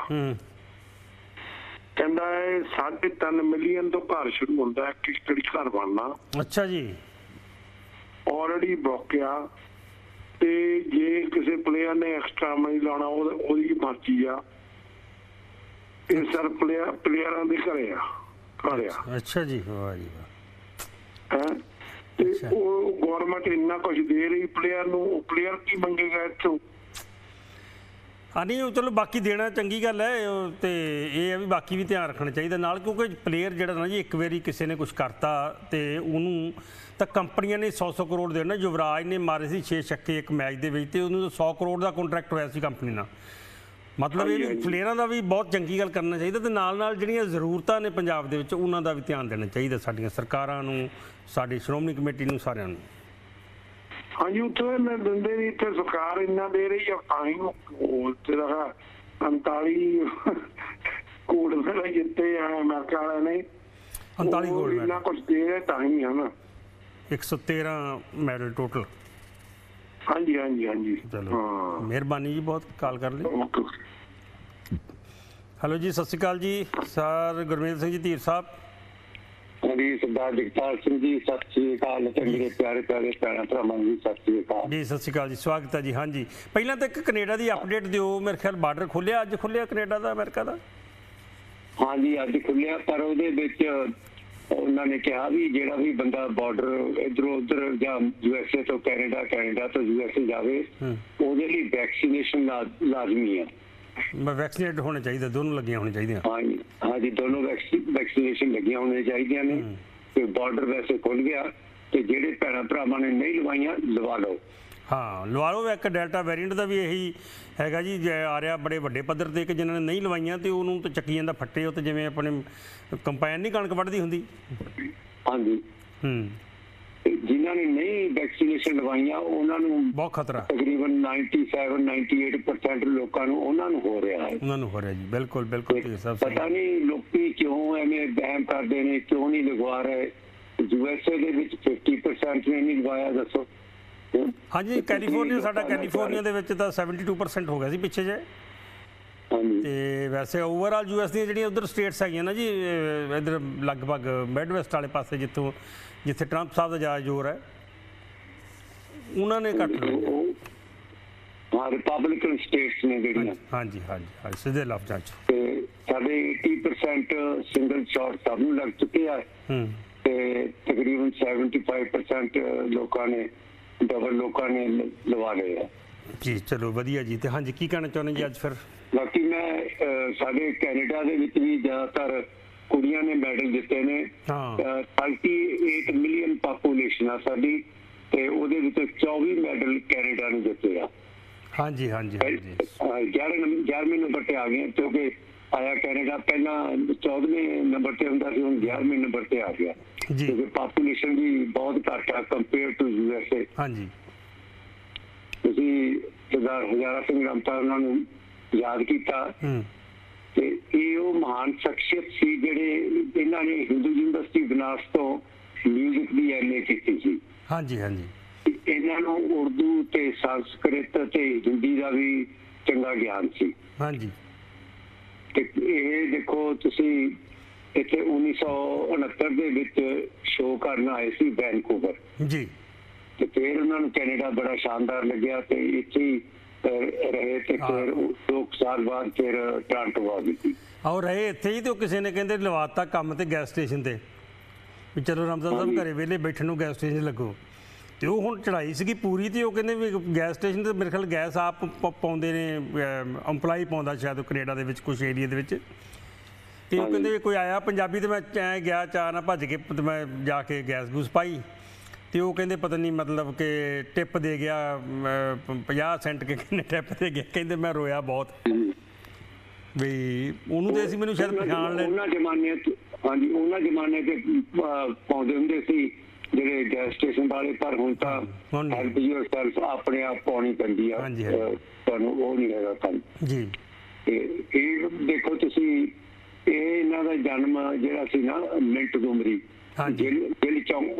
ਕਹਿੰਦਾ ਇਹ ਸਾਢੇ ਤਿੰਨ ਮਿਲੀਅਨ ਤੋਂ ਘਰ ਸ਼ੁਰੂ ਹੁੰਦਾ, ਇੱਕ ਇੱਕ ਘਰ ਬਣਨਾ। ਅੱਛਾ ਜੀ। ਆਲਰੇਡੀ ਬੁੱਕ ਆ, ਤੇ ਜੇ ਕਿਸੇ ਪਲੇਅਰ ਨੇ ਐਕਸਟਰਾ ਮਨੀ ਲਾਉਣਾ ਉਹਦੀ ਮਰਜ਼ੀ ਆ। ਇਹ ਸਰ ਪਲੇਅਰ ਪਲੇਅਰਾਂ ਦੇ ਘਰੇ ਆ ਘਰ ਆ। ਅੱਛਾ ਜੀ, ਵਾਹ ਜੀ ਵਾਹ। ਹੈ ਤੇ ਉਹ ਗੌਰਮੈਂਟ ਇੰਨਾ ਕੁਝ ਦੇ ਰਹੀ ਪਲੇਅਰ ਨੂੰ, ਉਹ ਪਲੇਅਰ ਕੀ ਮੰਗੇਗਾ ਇੱਥੋਂ? ਹਾਂ ਨਹੀਂ, ਉਹ ਚਲੋ ਬਾਕੀ ਦੇਣਾ ਚੰਗੀ ਗੱਲ ਹੈ, ਤੇ ਇਹ ਹੈ ਵੀ ਬਾਕੀ ਵੀ ਧਿਆਨ ਰੱਖਣਾ ਚਾਹੀਦਾ ਨਾਲ, ਕਿਉਂਕਿ ਪਲੇਅਰ ਜਿਹੜਾ ਨਾ ਜੀ, ਇੱਕ ਵਾਰੀ ਕਿਸੇ ਨੇ ਕੁਝ ਕਰਤਾ ਤੇ ਉਹਨੂੰ ਤਾਂ ਕੰਪਨੀਆਂ ਨੇ ਸੌ ਸੌ ਕਰੋੜ ਦੇਣਾ। ਯੁਵਰਾਜ ਨੇ ਮਾਰੇ ਸੀ ਛੇ ਛੱਕੇ ਇੱਕ ਮੈਚ ਦੇ ਵਿੱਚ, ਤੇ ਉਹਨੂੰ ਸੌ ਕਰੋੜ ਦਾ ਕੰਟਰੈਕਟ ਹੋਇਆ ਸੀ ਕੰਪਨੀ ਨਾਲ। ਮਤਲਬ ਇਹ ਵੀ ਪਲੇਅਰਾਂ ਦਾ ਵੀ ਬਹੁਤ ਚੰਗੀ ਗੱਲ ਕਰਨਾ ਚਾਹੀਦਾ, ਤੇ ਨਾਲ ਨਾਲ ਜਿਹੜੀਆਂ ਜ਼ਰੂਰਤਾਂ ਨੇ ਪੰਜਾਬ ਦੇ ਵਿੱਚ ਉਹਨਾਂ ਦਾ ਵੀ ਧਿਆਨ ਦੇਣਾ ਚਾਹੀਦਾ, ਸਾਡੀਆਂ ਸਰਕਾਰਾਂ ਨੂੰ, ਸਾਡੀ ਸ਼੍ਰੋਮਣੀ ਕਮੇਟੀ ਨੂੰ, ਸਾਰਿਆਂ ਨੂੰ। ਹਾਂਜੀ, ਉੱਥੇ ਮੈਂ ਦਿੰਦੇ ਨਹੀਂ, ਇੱਥੇ ਸਰਕਾਰ ਇੰਨਾ ਦੇ ਰਹੀ ਆ, ਤਾਂ ਹੀ ਉੱਥੇ ਦਾ ਉਨਤਾਲੀ ਗੋਲਡ ਮੈਡਲ ਜਿੱਤੇ ਆ ਅਮਰੀਕਾ ਵਾਲਿਆਂ ਨੇ। ਉਨਤਾਲੀ ਗੋਲਡ ਇੰਨਾ ਕੁਝ ਦੇ ਰਹੇ ਤਾਂ ਹੀ ਹਨ, ਇੱਕ ਸੌ ਤੇਰਾਂ ਮੈਡਲ ਟੋਟਲ। ਹਾਂਜੀ ਹਾਂਜੀ ਹਾਂਜੀ, ਚਲੋ ਮਿਹਰਬਾਨੀ ਜੀ, ਬਹੁਤ ਕਾਲ ਕਰ ਲਈ। ਹੈਲੋ ਜੀ, ਸਤਿ ਸ਼੍ਰੀ ਅਕਾਲ ਜੀ ਸਰ ਗੁਰਮੇਲ ਸਿੰਘ ਜੀ ਧੀਰ ਸਾਹਿਬ। ਹਾਂਜੀ, ਸਰਦਾਰ ਜਗਤਾਰ ਸਿੰਘ ਜੀ, ਸਤਿ ਸ਼੍ਰੀ ਅਕਾਲ। ਮੇਰੇ ਪਿਆਰੇ ਪਿਆਰੇ ਭੈਣਾਂ ਭਰਾਵਾਂ ਜੀ, ਸਤਿ ਸ਼੍ਰੀ ਅਕਾਲ ਜੀ। ਸਤਿ ਸ਼੍ਰੀ ਅਕਾਲ ਜੀ, ਸਵਾਗਤ ਹੈ ਜੀ। ਹਾਂਜੀ, ਪਹਿਲਾਂ ਤਾਂ ਇੱਕ ਕੈਨੇਡਾ ਦੀ ਅਪਡੇਟ ਦਿਓ। ਮੇਰੇ ਖਿਆਲ ਬਾਰਡਰ ਖੁੱਲਿਆ, ਅੱਜ ਖੁੱਲਿਆ ਕੈਨੇਡਾ ਦਾ, ਅਮਰੀਕਾ ਦਾ? ਹਾਂਜੀ, ਅੱਜ ਖੁੱਲਿਆ, ਪਰ ਉਹਦੇ ਵਿੱਚ ਉਹਨਾਂ ਨੇ ਕਿਹਾ ਵੀ ਜਿਹੜਾ ਵੀ ਬੰਦਾ ਬਾਰਡਰ ਇੱਧਰੋਂ ਉੱਧਰ ਜਾਂ ਯੂਐਸਏ ਤੋਂ ਕੈਨੇਡਾ, ਕੈਨੇਡਾ ਤੋਂ ਯੂਐਸਏ ਜਾਵੇ, ਉਹਦੇ ਲਈ ਵੈਕਸੀਨੇਸ਼ਨ ਲਾਜ਼ਮੀ ਹੈ। ਵੈਕਸੀਨੇਟ ਹੋਣੇ ਚਾਹੀਦੇ, ਦੋਨੋਂ ਲੱਗੀਆਂ ਹੋਣੀਆਂ ਚਾਹੀਦੀਆਂ। ਹਾਂਜੀ ਹਾਂਜੀ, ਦੋਨੋਂ ਵੈਕਸੀਨੇਸ਼ਨ ਲੱਗੀਆਂ ਹੋਣੀਆਂ ਚਾਹੀਦੀਆਂ ਨੇ। ਤੇ ਬਾਰਡਰ ਵੈਸੇ ਖੁੱਲ ਗਿਆ ਤੇ ਜਿਹੜੇ ਭੈਣਾਂ ਭਰਾਵਾਂ ਨੇ ਨਹੀਂ ਲਵਾਈਆਂ ਲਵਾ ਲਓ। ਹਾਂ ਲਵਾ ਲਓ। ਇੱਕ ਡੈਲਟਾ ਵੇਰੀਐਂਟ ਦਾ ਵੀ ਇਹੀ ਹੈਗਾ ਜੀ, ਜੇ ਆ ਰਿਹਾ ਬੜੇ ਵੱਡੇ ਪੱਧਰ ਤੇ ਕਿ ਜਿਨ੍ਹਾਂ ਨੇ ਨਹੀਂ ਲਵਾਈਆਂ ਤੇ ਉਹਨੂੰ ਤਾਂ ਚੱਕੀ ਜਾਂਦਾ ਫੱਟੇ, ਉਹ ਤੇ ਜਿਵੇਂ ਆਪਣੇ ਕੰਪਾਈਨ ਨਹੀਂ ਕਣਕ ਵੱਢਦੀ ਹੁੰਦੀ। ਹਾਂਜੀ ਹੂੰ ਜਿਨ੍ਹਾਂ ਨੇ ਨਹੀਂ ਵੈਕਸੀਨੇਸ਼ਨ ਲਵਾਈਆਂ ਉਹਨਾਂ ਨੂੰ ਬਹੁਤ ਖਤਰਾ ਤਕਰੀਬਨ ਸੱਤਰ ਅਠੱਨਵੇ ਪਰਸੈਂਟ ਲੋਕਾਂ ਨੂੰ ਉਹਨਾਂ ਨੂੰ ਹੋ ਰਿਹਾ ਹੈ। ਉਹਨਾਂ ਨੂੰ ਹੋ ਰਿਹਾ ਜੀ। ਬਿਲਕੁਲ ਬਿਲਕੁਲ ਜੀ ਸਭ ਸਹੀ। ਪਤਾ ਨਹੀਂ ਲੋਕੀ ਕਿਉਂ ਐਵੇਂ ਵਹਿਮ ਕਰਦੇ ਨੇ, ਕਿਉਂ ਨਹੀਂ ਲਗਵਾ ਰਹੇ। ਯੂਐਸਏ ਦੇ ਵਿੱਚ ਪਚਾਸ ਪਰਸੈਂਟ ਨੇ ਨਹੀਂ ਲਗਵਾਇਆ, ਦੱਸੋ। ਹਾਂਜੀ ਕੈਲੀਫੋਰਨੀਆ, ਸਾਡਾ ਕੈਲੀਫੋਰਨੀਆ ਦੇ ਵਿੱਚ ਤਾਂ ਬਹੱਤਰ ਪਰਸੈਂਟ ਹੋ ਗਿਆ ਸੀ ਪਿੱਛੇ ਜੇ। ਤੇ ਵੈਸੇ ਓਵਰਆਲ ਯੂਐਸ ਦੀਆਂ ਜਿਹੜੀਆਂ ਉਧਰ ਸਟੇਟਸ ਹੈਗੀਆਂ ਨਾ ਜੀ, ਇੱਧਰ ਲਗਭਗ ਮਿਡਵੈਸਟ ਵਾਲੇ ਪਾਸੇ ਜਿੱਥੋਂ ਜਿੱਥੇ ਟਰੰਪ ਸਾਹਿਬ ਦਾ ਜ਼ਿਆਦਾ ਜ਼ੋਰ ਹੈ, ਉਹਨਾਂ ਨੇ ਘੱਟ ਲਓ। ਹਾਂ ਰਿਪਬਲਿਕਨ ਸਟੇਟਸ ਨੇ ਜਿਹੜੀਆਂ। ਹਾਂਜੀ ਹਾਂਜੀ ਹਾਂਜੀ ਸਿੱਧੇ ਲਫ਼ਜ਼ਾਂ 'ਚ ਤੇ ਸਾਡੇ ਅੱਸੀ ਪਰਸੈਂਟ ਸਿੰਗਲ ਸ਼ਾਟ ਸਭ ਨੂੰ ਲੱਗ ਚੁੱਕੇ ਆ ਤੇ ਤਕਰੀਬਨ ਪਚੱਤਰ ਪਰਸੈਂਟ ਲੋਕਾਂ ਨੇ ਡਬਲ ਲੋਕਾਂ ਨੇ ਲਵਾ ਲਏ ਆ ਜੀ। ਚਲੋ ਵਧੀਆ ਜੀ। ਤੇ ਹਾਂਜੀ ਕੀ ਕਹਿਣਾ ਚਾਹੁੰਦੇ ਜੀ ਅੱਜ ਫਿਰ? ਬਾਕੀ ਮੈਂ ਸਾਡੇ ਕੈਨੇਡਾ ਦੇ ਵਿੱਚ ਵੀ ਜ਼ਿਆਦਾਤਰ ਕੁੜੀਆਂ ਨੇ ਮੈਡਲ ਜਿੱਤੇ ਨੇ। ਅਠਤਾਲੀ ਮਿਲੀਅਨ ਪਾਪੂਲੇਸ਼ਨ ਆ ਸਾਡੀ ਤੇ ਉਹਦੇ ਵਿੱਚ ਚੌਵੀ ਮੈਡਲ ਕੈਨੇਡਾ ਨੇ ਜਿੱਤੇ ਆ। ਹਾਂਜੀ ਹਾਂਜੀ ਹਾਂਜੀ ਗਿਆਰਵੇਂ ਨੰਬਰ ਤੇ ਆ ਗਏ ਕਿਉਂਕਿ ਆਇਆ ਕੈਨੇਡਾ ਪਹਿਲਾਂ ਚੌਦਵੇਂ ਨੰਬਰ ਤੇ ਹੁੰਦਾ ਸੀ, ਹੁਣ ਗਿਆਰਵੇਂ ਨੰਬਰ ਤੇ ਆ ਗਿਆ ਕਿਉਂਕਿ ਪਾਪੂਲੇਸ਼ਨ ਵੀ ਬਹੁਤ ਘੱਟ ਆ ਕੰਪੇਅਰ ਟੂ ਯੂਐਸਏ। ਹਾਂਜੀ ਤੁਸੀਂ ਸਰਦਾਰ ਹਜ਼ਾਰਾ ਸਿੰਘ ਰਮਤਾ ਉਹਨਾਂ ਨੂੰ ਯਾਦ ਕੀਤਾ ਤੇ ਇਹ ਉਹ ਮਹਾਨ ਸ਼ਖਸੀਅਤ ਸੀ ਜਿਹੜੇ ਇਹਨਾਂ ਨੇ ਹਿੰਦੂ ਯੂਨੀਵਰਸਿਟੀ ਬਨਾਰਸ ਤੋਂ ਮਿਊਜ਼ਿਕ ਦੀ ਐਮ ਏ ਕੀਤੀ ਸੀ। ਹਾਂਜੀ ਹਾਂਜੀ ਇਹਨਾਂ ਨੂੰ ਉਰਦੂ ਤੇ ਸੰਸਕ੍ਰਿਤ ਤੇ ਹਿੰਦੀ ਦਾ ਵੀ ਚੰਗਾ ਗਿਆਨ ਸੀ। ਹਾਂਜੀ ਤੇ ਇਹ ਦੇਖੋ ਤੁਸੀਂ ਇੱਥੇ ਉੱਨੀ ਸੌ ਉਣਹੱਤਰ ਦੇ ਵਿੱਚ ਸ਼ੋਅ ਕਰਨ ਆਏ ਸੀ ਵੈਨਕੂਵਰ ਜੀ ਤੇ ਫਿਰ ਉਹਨਾਂ ਨੂੰ ਕੈਨੇਡਾ ਬੜਾ ਸ਼ਾਨਦਾਰ ਲੱਗਿਆ ਤੇ ਇੱਥੇ ਰਹੇ ਤੇ ਫਿਰ ਦੋ ਸਾਲ ਬਾਅਦ ਫਿਰ ਟੋਰਾਂਟੋ ਆ ਗਈ। ਆਓ ਰਹੇ ਇੱਥੇ ਹੀ ਤੇ ਉਹ ਕਿਸੇ ਨੇ ਕਹਿੰਦੇ ਲਵਾਤਾ ਕੰਮ ਤੇ ਗੈਸ ਸਟੇਸ਼ਨ ਤੇ ਵੀ ਚਲੋ ਰਮਜ਼ਾ ਸਾਹਿਬ ਘਰੇ ਵਿਹਲੇ ਬੈਠਣ ਨੂੰ ਗੈਸ ਸਟੇਸ਼ਨ ਲੱਗੋ ਤੇ ਉਹ ਹੁਣ ਚੜਾਈ ਸੀਗੀ ਪੂਰੀ ਤੇ ਉਹ ਕਹਿੰਦੇ ਵੀ ਗੈਸ ਸਟੇਸ਼ਨ ਤੇ ਮੇਰੇ ਖਿਆਲ ਗੈਸ ਆਪ ਪਾਉਂਦੇ ਨੇ, ਇੰਪਲਾਈ ਪਾਉਂਦਾ ਸ਼ਾਇਦ ਉਹ ਕੈਨੇਡਾ ਦੇ ਵਿੱਚ ਕੁਛ ਏਰੀਆ ਦੇ ਵਿੱਚ। ਤੇ ਉਹ ਕਹਿੰਦੇ ਕੋਈ ਆਇਆ ਪੰਜਾਬੀ ਤੇ ਮੈਂ ਐਂ ਗਿਆ ਚਾਹ ਨਾਲ ਭੱਜ ਕੇ ਤੇ ਮੈਂ ਜਾ ਕੇ ਗੈਸ ਗੂਸ ਪਾਈ ਤੇ ਉਹ ਕਹਿੰਦੇ ਪਤਾ ਨਹੀਂ ਮਤਲਬ ਕਿ ਟਿਪ ਦੇ ਗਿਆ ਪੰਜਾਹ ਸੈਂਟ ਕੇ ਕਿੰਨੇ ਟਿਪ ਦੇ ਗਿਆ। ਕਹਿੰਦੇ ਮੈਂ ਰੋਇਆ ਬਹੁਤ ਵੀ ਉਹਨੂੰ ਤੇ ਅਸੀਂ ਮੈਨੂੰ ਸ਼ਾਇਦ ਪਛਾਣ ਲੈ। ਉਹਨਾਂ ਜ਼ਮਾਨੇ ਹਾਂਜੀ ਉਹਨਾਂ ਜ਼ਮਾਨੇ ਤੇ ਪਾਉਂਦੇ ਹੁੰਦੇ ਸੀ ਜਿਹੜੇ ਗੈਸ ਸਟੇਸ਼ਨ ਵਾਲੇ, ਪਰ ਹੁਣ ਤਾਂ ਹੈਲਪ ਯੂਅਰਸੈਲਫ ਆਪਣੇ ਆਪ ਪਾਉਣੀ ਪੈਂਦੀ ਆ ਤੁਹਾਨੂੰ, ਉਹ ਨਹੀਂ ਹੈਗਾ ਕੰਮ ਜੀ। ਤੇ ਇਹ ਦੇਖੋ ਤੁਸੀਂ ਇਹ ਇਹਨਾਂ ਦਾ ਜਨਮ ਜਿਹੜਾ ਸੀ ਨਾ ਮਿੰਟ ਗੁਮਰੀ ਗਿੱਲ ਚੌਂਕ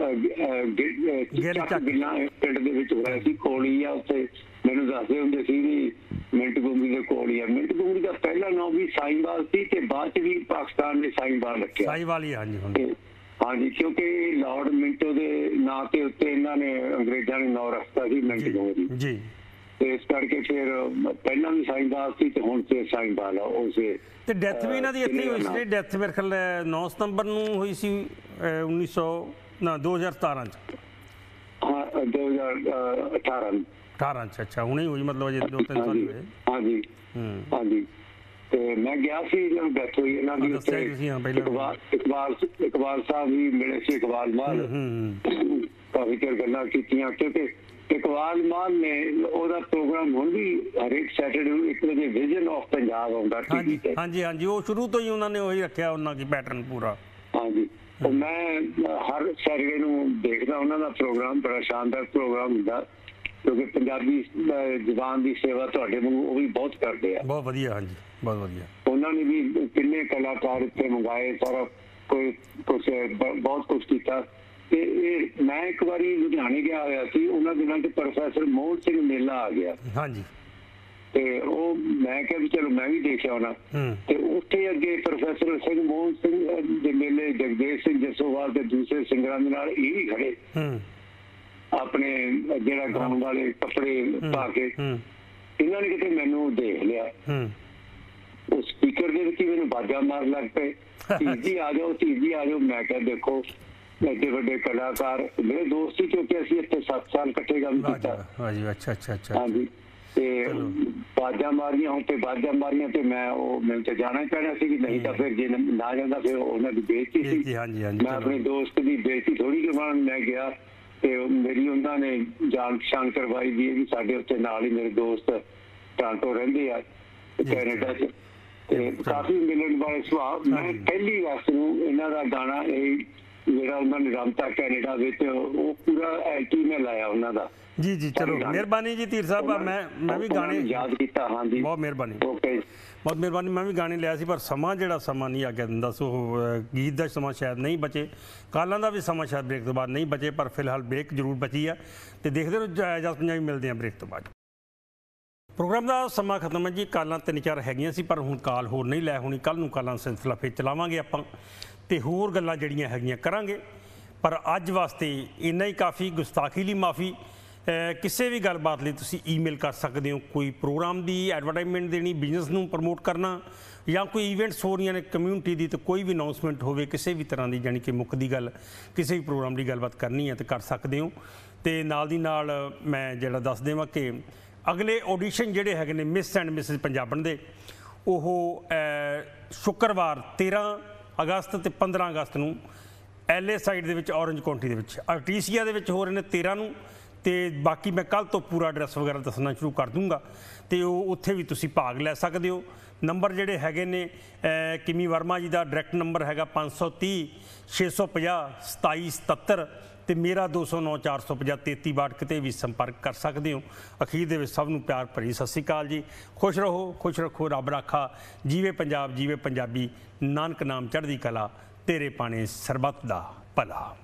ਗਿੱਲਾਂ ਪਿੰਡ ਦੇ ਵਿੱਚ ਹੋਇਆ ਸੀ। ਕੋਲੀ ਆ ਉੱਥੇ, ਮੈਨੂੰ ਦੱਸਦੇ ਹੁੰਦੇ ਸੀ ਵੀ ਮਿੰਟ ਗੁਮਰੀ ਦੇ ਕੋਲ ਹੀ ਆ। ਮਿੰਟ ਗੁਮਰੀ ਦਾ ਪਹਿਲਾ ਨਾਮ ਵੀ ਸਾਈਂਵਾਲ ਸੀ ਤੇ ਬਾਅਦ ਚ ਵੀ ਪਾਕਿਸਤਾਨ ਨੇ ਸਾਈਂਵਾਲ ਰੱਖਿਆ। ਸਾਈਂਵਾਲ ਹੀ ਹਾਂਜੀ ਹਾਂਜੀ ਕਿਉਂਕਿ ਲਾਰਡ ਮਿੰਟੋ ਦੇ ਨਾਂ ਤੇ ਉੱਤੇ ਇਹਨਾਂ ਨੇ ਅੰਗਰੇਜ਼ਾਂ ਨੇ ਨਾਂ ਰੱਖਤਾ ਸੀ ਮਿੰਟ ਗੁਮਰੀ ਜੀ। ਤੇ ਇਸ ਕਰਕੇ ਫਿਰ ਪਹਿਲਾਂ ਵੀ ਸਾਈਂਵਾਲ ਸੀ ਤੇ ਹੁਣ ਫਿਰ ਸਾਈਂਵਾਲ ਆ। ਉਸੇ ਤੇ ਡੈਥ ਵੀ ਇਹਨਾਂ ਦੀ ਇੱਥੇ ਹੋਈ ਸੀ। ਡੈਥ ਮੇਰੇ ਖਿਆਲ ਨੌ ਸਤੰਬਰ ਨੂੰ ਹੋਈ ਸੀ ਉੱਨੀ ਸੌ ਨਾ ਦੋ ਹਜ਼ਾਰ ਸਤਾਰਾਂ ਚ। ਹਾਂ ਦੋ ਹਜ਼ਾਰ ਅਠਾਰਾਂ ਅਠਾਰਾਂ ਚ। ਅੱਛਾ ਹੁਣੇ ਹੋਈ ਮਤਲਬ ਅਜੇ ਦੋ ਤਿੰਨ ਸਾਲ ਹੋਏ। ਹਾਂਜੀ ਹਾਂਜੀ ਤੇ ਮੈਂ ਗਿਆ ਸੀ ਜਦੋਂ ਡੈਥ ਹੋਈ ਇਹਨਾਂ ਦੀ। ਇਕਬਾਲ ਇਕਬਾਲ ਇਕਬਾਲ ਸਾਹਿਬ ਵੀ ਮਿਲੇ ਸੀ, ਇਕਬਾਲ ਮਾਲ ਕਾਫੀ ਚਿਰ ਗੱਲਾਂ ਕੀਤੀਆਂ ਕਿਉਂਕਿ ਇਕਬਾਲ ਮਾਲ ਨੇ ਉਹਦਾ ਪ੍ਰੋਗਰਾਮ ਹੁਣ ਵੀ ਹਰੇਕ ਸੈਟਰਡੇ ਨੂੰ ਇੱਕ ਵਜੇ ਵਿਜ਼ਨ ਆਫ ਪੰਜਾਬ ਆਉਂਦਾ ਟੀਵੀ ਤੇ। ਹਾਂਜੀ ਹਾਂਜੀ ਉਹ ਸ਼ੁਰੂ ਤੋਂ ਹੀ ਉਹਨਾਂ ਨੇ ਉਹੀ ਰੱਖਿਆ ਉਹਨਾਂ ਦੀ ਪੈਟਰਨ ਪੂਰਾ। ਹਾਂਜੀ ਮੈਂ ਹਰ ਸੈਟਰਡੇ ਨੂੰ ਦੇਖਦਾ ਉਹਨਾਂ ਦਾ ਪ੍ਰੋਗਰਾਮ, ਬੜਾ ਸ਼ਾਨਦਾਰ ਪ੍ਰੋਗਰਾਮ ਹੁੰਦਾ ਕਿਉਂਕਿ ਪੰਜਾਬੀ ਜ਼ੁਬਾਨ ਦੀ ਸੇਵਾ ਤੁਹਾਡੇ ਵਾਂਗੂ ਉਹ ਵੀ ਬਹੁਤ ਕਰਦੇ ਆ। ਬਹੁਤ ਵਧੀਆ ਹਾਂਜੀ ਬਹੁਤ ਵਧੀਆ। ਉਹਨਾਂ ਨੇ ਵੀ ਕਿੰਨੇ ਕਲਾਕਾਰ ਇੱਥੇ ਮੰਗਾਏ, ਸਾਰਾ ਕੋਈ ਕੁਛ ਬਹੁਤ ਕੁਛ ਕੀਤਾ। ਤੇ ਇਹ ਮੈਂ ਇੱਕ ਵਾਰੀ ਲੁਧਿਆਣੇ ਗਿਆ ਹੋਇਆ ਸੀ, ਉਹਨਾਂ ਦਿਨਾਂ ਚ ਪ੍ਰੋਫੈਸਰ ਮੋਹਨ ਸਿੰਘ ਮੇਲਾ ਆ ਗਿਆ। ਹਾਂਜੀ ਤੇ ਉਹ ਮੈਂ ਕਿਹਾ ਵੀ ਚਲੋ ਮੈਂ ਵੀ ਦੇਖਿਆ ਹੋਣਾ। ਤੇ ਉੱਥੇ ਅੱਗੇ ਪ੍ਰੋਫੈਸਰ ਸਿੰਘ ਮੋਹਨ ਸਿੰਘ ਦੇ ਮੇਲੇ ਜਗਦੇਵ ਸਿੰਘ ਜਸੋਵਾਲ ਤੇ ਦੂਸਰੇ ਸਿੰਗਰਾਂ ਦੇ ਨਾਲ ਇਹ ਵੀ ਖੜੇ ਆਪਣੇ ਜਿਹੜਾ ਗਾਉਣ ਵਾਲੇ ਕੱਪੜੇ ਪਾ ਕੇ। ਇਹਨਾਂ ਨੇ ਕਿਤੇ ਮੈਨੂੰ ਦੇਖ ਲਿਆ, ਉਹ ਸਪੀਕਰ ਦੇ ਵਿੱਚ ਮੈਨੂੰ ਬਾਜਾ ਮਾਰ ਲੱਗ ਪਏ, ਧੀ ਆ ਜਾਓ ਧੀ ਆ ਜਾਓ। ਮੈਂ ਕਿਹਾ ਦੇਖੋ ਐਡੇ ਵੱਡੇ ਕਲਾਕਾਰ ਮੇਰੇ ਦੋਸਤ ਸੀ ਕਿਉਂਕਿ ਅਸੀਂ ਇੱਥੇ ਸੱਤ ਸਾਲ ਇਕੱਠੇ ਕੰਮ ਕੀਤਾ। ਅੱਛਾ ਅੱਛਾ ਅੱਛਾ ਹਾਂਜੀ ਤੇ ਬਾਜਾਂ ਮਾਰੀਆਂ ਹੁਣ ਤੇ ਬਾਜਾਂ ਮਾਰੀਆਂ ਤੇ ਮੈਂ ਉਹ ਮੈਨੂੰ ਤਾਂ ਜਾਣਾ ਪੈਣਾ ਸੀ ਕਿ ਨਹੀਂ ਤਾਂ ਫਿਰ ਜੇ ਨਾ ਜਾਂਦਾ ਫਿਰ ਉਹਨਾਂ ਦੀ ਬੇਇੱਜ਼ਤੀ ਸੀ। ਹਾਂਜੀ ਹਾਂਜੀ ਮੈਂ ਆਪਣੇ ਦੋਸਤ ਦੀ ਬੇਇੱਜ਼ਤੀ ਥੋੜੀ ਕਰਵਾਉਣ ਮੈਂ ਗਿਆ ਤੇ ਮੇਰੀ ਉਹਨਾਂ ਨੇ ਜਾਣ ਪਛਾਣ ਕਰਵਾਈ ਦੀ ਵੀ ਸਾਡੇ ਉੱਤੇ ਨਾਲ ਹੀ ਮੇਰੇ ਦੋਸਤ ਟੋਰਾਂਟੋ ਰਹਿੰਦੇ ਆ ਕੈਨੇਡਾ 'ਚ ਤੇ ਕਾਫੀ ਮਿਲਣ ਵਾਲੇ ਸੁਭਾਅ। ਮੈਂ ਪਹਿਲੀ ਵਾਰ ਨੂੰ ਇਹਨਾਂ ਦਾ ਗਾਣਾ ਇਹ ਜਿਹੜਾ ਉਹਨਾਂ ਨੇ ਰਮਤਾ ਕੈਨੇਡਾ ਵਿੱਚ ਉਹ ਪੂਰਾ ਐਲਟੀ ਮੈਂ ਲਾਇਆ ਉਹਨਾਂ ਦਾ। ਜੀ ਜੀ ਚਲੋ ਮਿਹਰਬਾਨੀ ਜੀ ਧੀਰ ਸਾਹਿਬ। ਮੈਂ ਮੈਂ ਵੀ ਗਾਣੇ ਯਾਦ ਕੀਤਾ। ਹਾਂਜੀ ਬਹੁਤ ਮਿਹਰਬਾਨੀ ਓਕੇ ਬਹੁਤ ਮਿਹਰਬਾਨੀ। ਮੈਂ ਵੀ ਗਾਣੇ ਲਿਆ ਸੀ ਪਰ ਸਮਾਂ ਜਿਹੜਾ ਸਮਾਂ ਨਹੀਂ ਆਗਿਆ ਦਿੰਦਾ ਸੋ ਗੀਤ ਦਾ ਸਮਾਂ ਸ਼ਾਇਦ ਨਹੀਂ ਬਚੇ, ਕਾਲਾਂ ਦਾ ਵੀ ਸਮਾਂ ਸ਼ਾਇਦ ਬ੍ਰੇਕ ਤੋਂ ਬਾਅਦ ਨਹੀਂ ਬਚੇ ਪਰ ਫਿਲਹਾਲ ਬ੍ਰੇਕ ਜ਼ਰੂਰ ਬਚੀ ਆ ਤੇ ਦੇਖਦੇ ਰਹੋ ਜਸ ਪੰਜਾਬੀ। ਮਿਲਦੇ ਆ ਬ੍ਰੇਕ ਤੋਂ ਬਾਅਦ। ਪ੍ਰੋਗਰਾਮ ਦਾ ਸਮਾਂ ਖਤਮ ਹੈ ਜੀ। ਕਾਲਾਂ ਤਿੰਨ ਚਾਰ ਹੈਗੀਆਂ ਸੀ ਪਰ ਹੁਣ ਕਾਲ ਹੋਰ ਨਹੀਂ ਲੈ ਹੋਣੀ। ਕੱਲ੍ਹ ਨੂੰ ਕਾਲਾਂ ਸਿਲਸਿਲਾ ਫਿਰ ਚਲਾਵਾਂਗੇ ਆਪਾਂ ਤੇ ਹੋਰ ਗੱਲਾਂ ਜਿਹੜੀਆਂ ਹੈਗੀਆਂ ਕਰਾਂਗੇ ਪਰ ਅੱਜ ਵਾਸਤੇ ਇੰਨਾ ਹੀ ਕਾਫੀ। ਗੁਸਤਾਖੀ ਲਈ ਮਾਫੀ। ਕਿਸੇ ਵੀ ਗੱਲਬਾਤ ਲਈ ਤੁਸੀਂ ਈਮੇਲ ਕਰ ਸਕਦੇ ਹੋ। ਕੋਈ ਪ੍ਰੋਗਰਾਮ ਦੀ ਐਡਵਰਟਾਈਜ਼ਮੈਂਟ ਦੇਣੀ, ਬਿਜ਼ਨਸ ਨੂੰ ਪ੍ਰਮੋਟ ਕਰਨਾ ਜਾਂ ਕੋਈ ਇਵੈਂਟਸ ਹੋ ਰਹੀਆਂ ਨੇ ਕਮਿਊਨਿਟੀ ਦੀ ਤੇ ਕੋਈ ਵੀ ਅਨਾਉਂਸਮੈਂਟ ਹੋਵੇ ਕਿਸੇ ਵੀ ਤਰ੍ਹਾਂ ਦੀ ਜਾਣੀ ਕਿ ਮੁੱਖ ਦੀ ਗੱਲ ਕਿਸੇ ਵੀ ਪ੍ਰੋਗਰਾਮ ਦੀ ਗੱਲਬਾਤ ਕਰਨੀ ਹੈ ਤੇ ਕਰ ਸਕਦੇ ਹੋ। ਤੇ ਨਾਲ ਦੀ ਨਾਲ ਮੈਂ ਜਿਹੜਾ ਦੱਸ ਦੇਵਾਂ ਕਿ ਅਗਲੇ ਆਡੀਸ਼ਨ ਜਿਹੜੇ ਹੈਗੇ ਨੇ ਮਿਸ ਐਂਡ ਮਿਸਿਸ ਪੰਜਾਬਣ ਦੇ ਉਹ ਸ਼ੁੱਕਰਵਾਰ ਤੇਰ੍ਹਾਂ ਅਗਸਤ ਤੇ ਪੰਦਰਾਂ ਅਗਸਤ ਨੂੰ ਐਲ ਏ ਸਾਈਡ ਦੇ ਵਿੱਚ ਔਰੰਜ ਕਾਉਂਟੀ ਦੇ ਵਿੱਚ ਆਰਟੀਸੀਆ ਦੇ ਵਿੱਚ ਹੋ ਰਹੇ ਨੇ ਤੇਰ੍ਹਾਂ ਨੂੰ ਤੇ ਬਾਕੀ ਮੈਂ ਕੱਲ੍ਹ ਤੋਂ ਪੂਰਾ ਐਡਰੈਸ ਵਗੈਰਾ ਦੱਸਣਾ ਸ਼ੁਰੂ ਕਰ ਦੂੰਗਾ ਤੇ ਉਹ ਉੱਥੇ ਵੀ ਤੁਸੀਂ ਭਾਗ ਲੈ ਸਕਦੇ ਹੋ। ਨੰਬਰ ਜਿਹੜੇ ਹੈਗੇ ਨੇ ਕਿਮੀ ਵਰਮਾ ਜੀ ਦਾ ਡਾਇਰੈਕਟ ਨੰਬਰ ਹੈਗਾ ਪੰਜ ਸੌ ਤੀਹ ਛੇ ਸੌ ਪੰਜਾਹ ਸਤਾਈ ਸਤੱਤਰ ਤੇ ਮੇਰਾ ਦੋ ਸੌ ਨੌ ਚਾਰ ਸੌ ਪੰਜਾਹ ਤੇਤੀ ਬਾਟ ਕਿਤੇ ਵੀ ਸੰਪਰਕ ਕਰ ਸਕਦੇ ਹੋ। ਅਖੀਰ ਦੇ ਵਿੱਚ ਸਭ ਨੂੰ ਪਿਆਰ ਭਰੀ ਸਤਿ ਸ਼੍ਰੀ ਅਕਾਲ ਜੀ। ਖੁਸ਼ ਰਹੋ, ਖੁਸ਼ ਰੱਖੋ, ਰੱਬ ਰਾਖਾ। ਜੀਵੇ ਪੰਜਾਬ, ਜੀਵੇ ਪੰਜਾਬੀ। ਨਾਨਕ ਨਾਮ ਚੜ੍ਹਦੀ ਕਲਾ, ਤੇਰੇ ਪਾਣੇ ਸਰਬੱਤ ਦਾ ਭਲਾ।